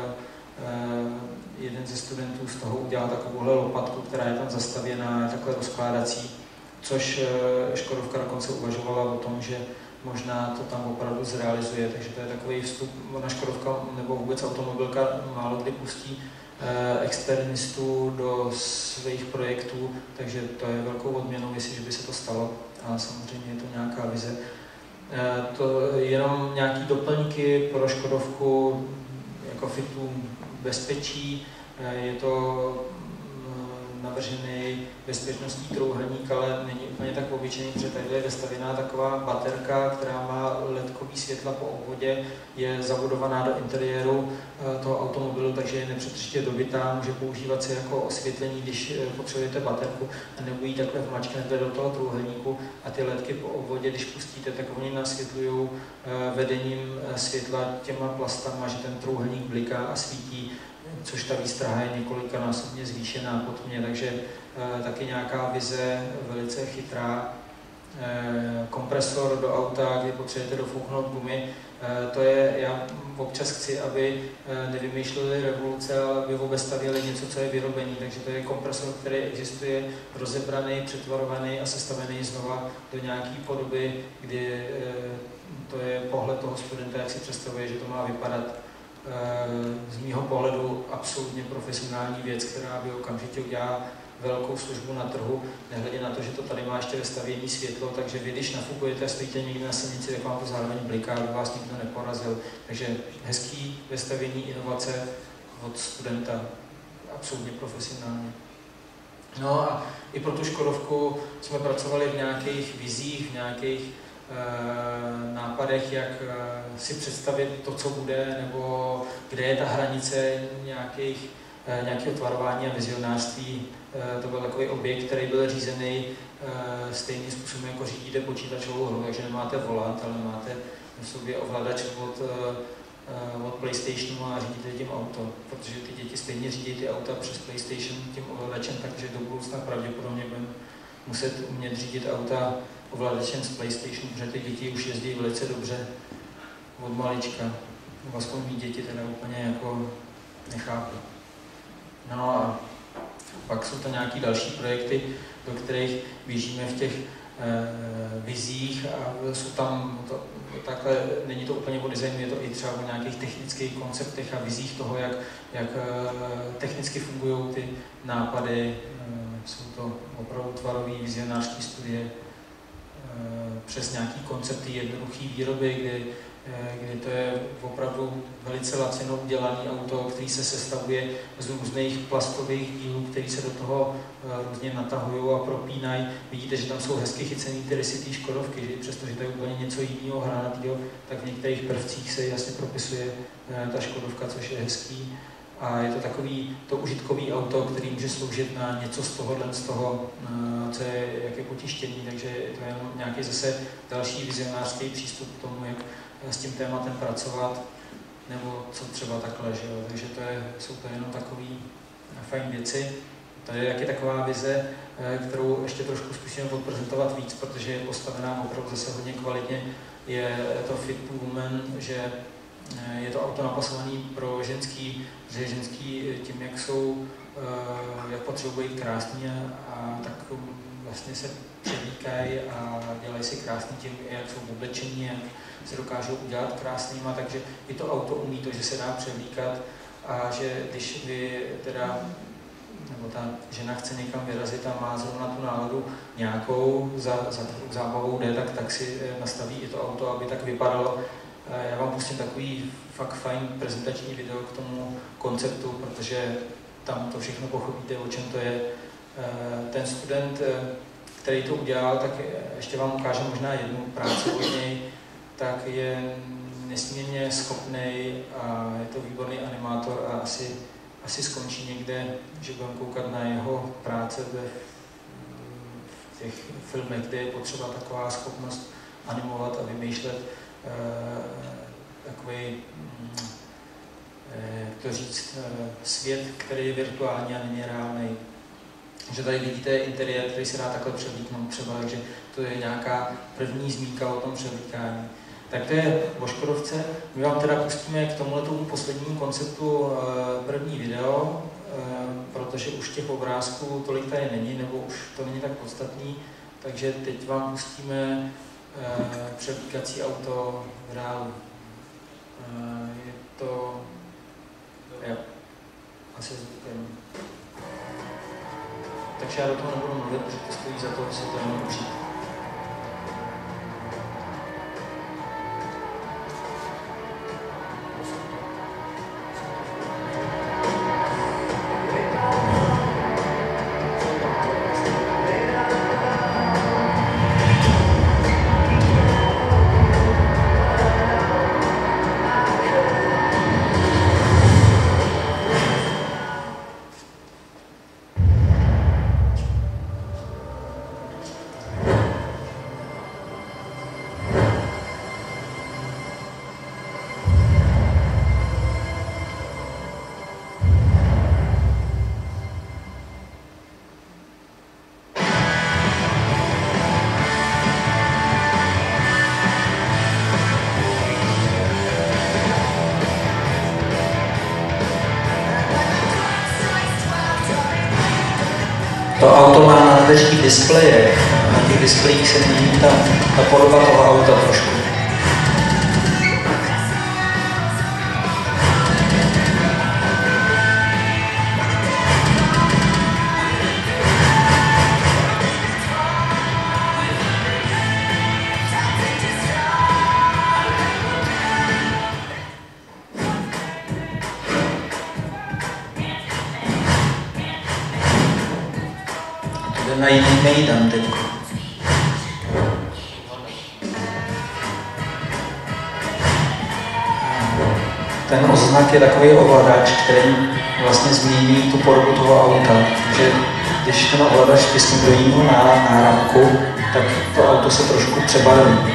jeden ze studentů z toho udělal takovouhle lopatku, která je tam zastavěná, je takhle rozkládací, což Škodovka dokonce uvažovala o tom, že možná to tam opravdu zrealizuje, takže to je takový vstup, na Škodovka nebo vůbec automobilka málo kdy pustí externistů do svých projektů, takže to je velkou odměnou, jestliže by se to stalo a samozřejmě je to nějaká vize. To jenom nějaký doplňky pro Škodovku, jako fitu bezpečí, je to navržený bezpečnostní trojúhelník, ale není úplně tak obyčejný, protože tady je vestavěná taková baterka, která má ledkový světla po obvodě, je zabudovaná do interiéru toho automobilu, takže je nepřetržitě dobitá, může používat se jako osvětlení, když potřebujete baterku a nebo ji takhle vmačknete do toho trojúhelníku a ty ledky po obvodě, když pustíte, tak oni nasvětlují vedením světla těma plastama, že ten trojúhelník bliká a svítí, což ta výstraha je několikanásobně zvýšená pod mě, takže e, taky nějaká vize velice chytrá. E, kompresor do auta, kdy potřebujete dofouknout gumy, e, to je, já občas chci, aby e, nevymýšleli revoluce, ale aby obestavěli něco, co je vyrobený, takže to je kompresor, který existuje, rozebraný, přetvarovaný a sestavený znova do nějaké podoby, kdy e, to je pohled toho studenta, jak si představuje, že to má vypadat. Z mýho pohledu absolutně profesionální věc, která by okamžitě udělala velkou službu na trhu, nehledě na to, že to tady má ještě vestavění světlo, takže vy, když nafukujete a stojíte někde na silnici, tak vám to zároveň bliká, aby vás nikdo neporazil. Takže hezký vestavění inovace od studenta, absolutně profesionálně. No a i pro tu Škodovku jsme pracovali v nějakých vizích, v nějakých nápadech, jak si představit to, co bude, nebo kde je ta hranice nějakých, nějakého tvarování a vizionářství. To byl takový objekt, který byl řízený stejným způsobem, jako řídíte počítačovou hru, takže nemáte volant, ale máte v sobě ovladač od, od PlayStationu a řídíte tím auto, protože ty děti stejně řídí ty auta přes PlayStation tím ovladačem, takže do budoucna pravděpodobně budeme muset umět řídit auta ovladačem z PlayStationu, protože ty děti už jezdí velice dobře od malička. Vlastně mý děti teda úplně jako nechápu. No a pak jsou to nějaké další projekty, do kterých běžíme v těch eh, vizích a jsou tam, to, takhle, není to úplně o designu, je to i třeba o nějakých technických konceptech a vizích toho, jak, jak eh, technicky fungují ty nápady. Eh, jsou to opravdu tvarové vizionářské studie přes nějaký koncepty jednoduché výroby, kdy, kdy to je opravdu velice lacino udělané auto, který se sestavuje z různých plastových dílů, které se do toho různě natahují a propínají. Vidíte, že tam jsou hezky chycený ty rysy té Škodovky, že přestože to je úplně něco jiného, hranatého, tak v některých prvcích se jasně propisuje ta Škodovka, což je hezký. A je to takový to užitkový auto, který může sloužit na něco z tohohle, z toho, co je, jak je potištění, takže je to jenom nějaký zase další vizionářský přístup k tomu, jak s tím tématem pracovat, nebo co třeba takhle, že jo. Takže to je, jsou to jenom takové fajn věci. To je taky taková vize, kterou ještě trošku zkusíme odprezentovat víc, protože je postavená opravdu zase hodně kvalitně. Je to Fit to Woman, že je to auto napasované pro ženský, že ženský tím, jak jsou, jak potřebují být krásní a tak vlastně se převlíkají a dělají si krásný tím, jak jsou oblečení, jak se dokážou udělat krásnýma, takže i to auto umí to, že se dá převlíkat a že když vy teda, nebo ta žena chce někam vyrazit a má zrovna tu náladu nějakou, za, za zábavou jde, tak, tak si nastaví i to auto, aby tak vypadalo. Já vám pustím takový fakt fajn prezentační video k tomu konceptu, protože tam to všechno pochopíte, o čem to je. Ten student, který to udělal, tak ještě vám ukážu možná jednu práci od něj, tak je nesmírně schopný a je to výborný animátor a asi, asi skončí někde, že budeme koukat na jeho práce v těch filmech, kde je potřeba taková schopnost animovat a vymýšlet takový, jak to říct, svět, který je virtuální a není reálný. Že tady vidíte interiér, který se dá takhle převlíknout třeba, takže to je nějaká první zmínka o tom převlíkání. Tak to je o Škodovce. My vám teda pustíme k tomuto poslednímu konceptu první video, protože už těch obrázků tolik tady není, nebo už to není tak podstatný, takže teď vám pustíme převlíkací auto v reálu. Je to... Jo, asi zvukem. Takže já do toho nebudu mluvit, protože to stojí za to, si to jenom užít. To auto má na dveřích displeje, na těch displejích se mění ta, ta podoba toho auta trošku. Na jiný mejdan teď. Ten oznak je takový ovladač, který vlastně změní tu podobu toho auta. Takže když ten ovladač stisne do jiného náramku, tak to auto se trošku přebarví.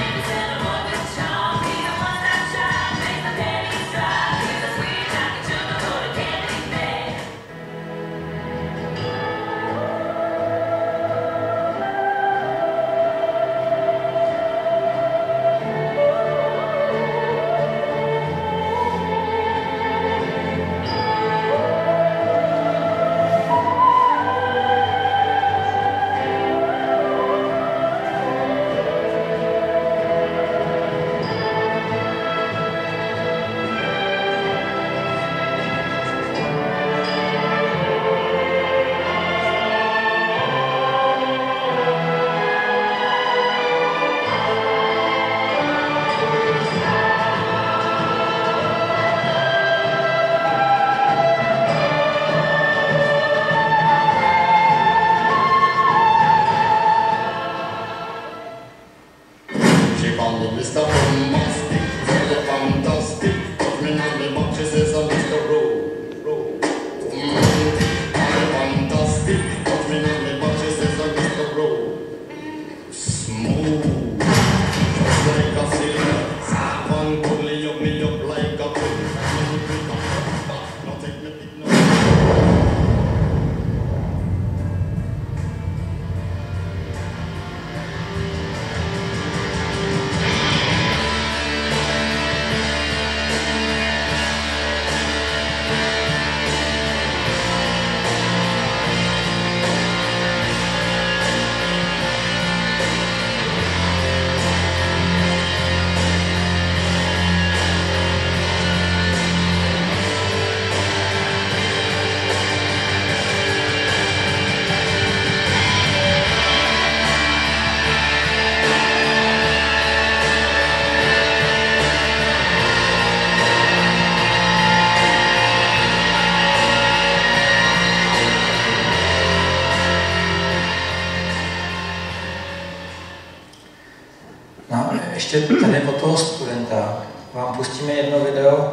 Ještě tady od toho studenta vám pustíme jedno video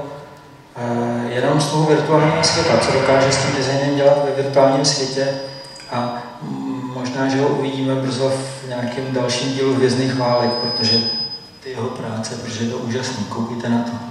eh, jenom z toho virtuálního světa, co dokáže s tím designem dělat ve virtuálním světě a možná, že ho uvidíme brzo v nějakém dalším dílu Hvězdných válek, protože ty jeho práce, protože je to úžasný, koukejte na to.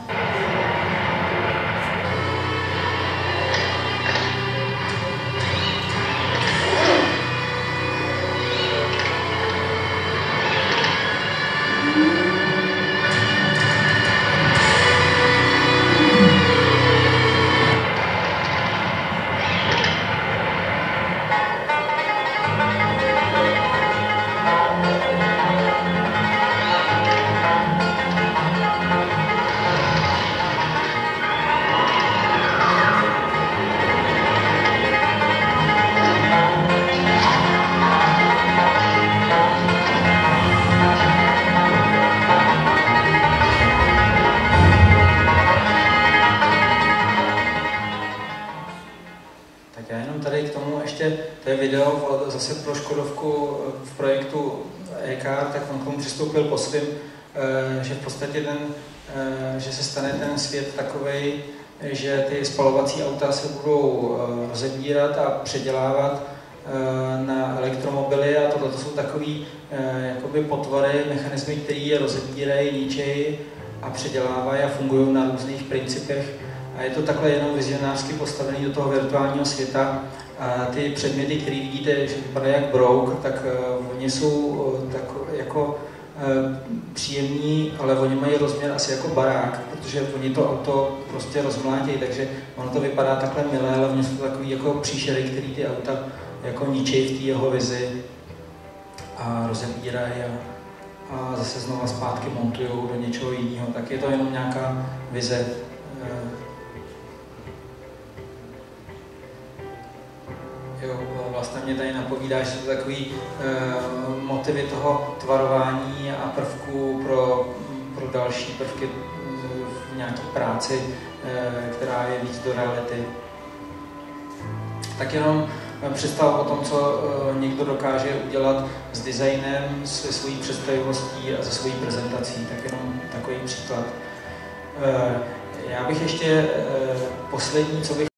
To je video zase pro Škodovku v projektu e-car, tak on k tomu přistoupil po svým, že v podstatě ten, že se stane ten svět takovej, že ty spalovací auta se budou rozebírat a předělávat na elektromobily a tohle jsou takový jakoby potvory, mechanismy, které je rozebírají, ničejí a předělávají a fungují na různých principech. A je to takhle jenom vizionářsky postavený do toho virtuálního světa. A ty předměty, které vidíte, že vypadají jak brouk, tak uh, oni jsou uh, tak jako uh, příjemní, ale oni mají rozměr asi jako barák, protože oni to auto prostě rozmlátějí, takže ono to vypadá takhle milé, ale oni jsou to takový jako příšery, který ty auta jako ničej v té jeho vizi a rozebírají a, a zase znova zpátky montujou do něčeho jiného, tak je to jenom nějaká vize. Jo, vlastně mě tady napovídá, že to takový uh, motivy toho tvarování a prvků pro, pro další prvky v nějaké práci, uh, která je víc do reality. Tak jenom představ o tom, co uh, někdo dokáže udělat s designem, se svojí představivostí a se svojí prezentací. Tak jenom takový příklad. Uh, já bych ještě uh, poslední, co bych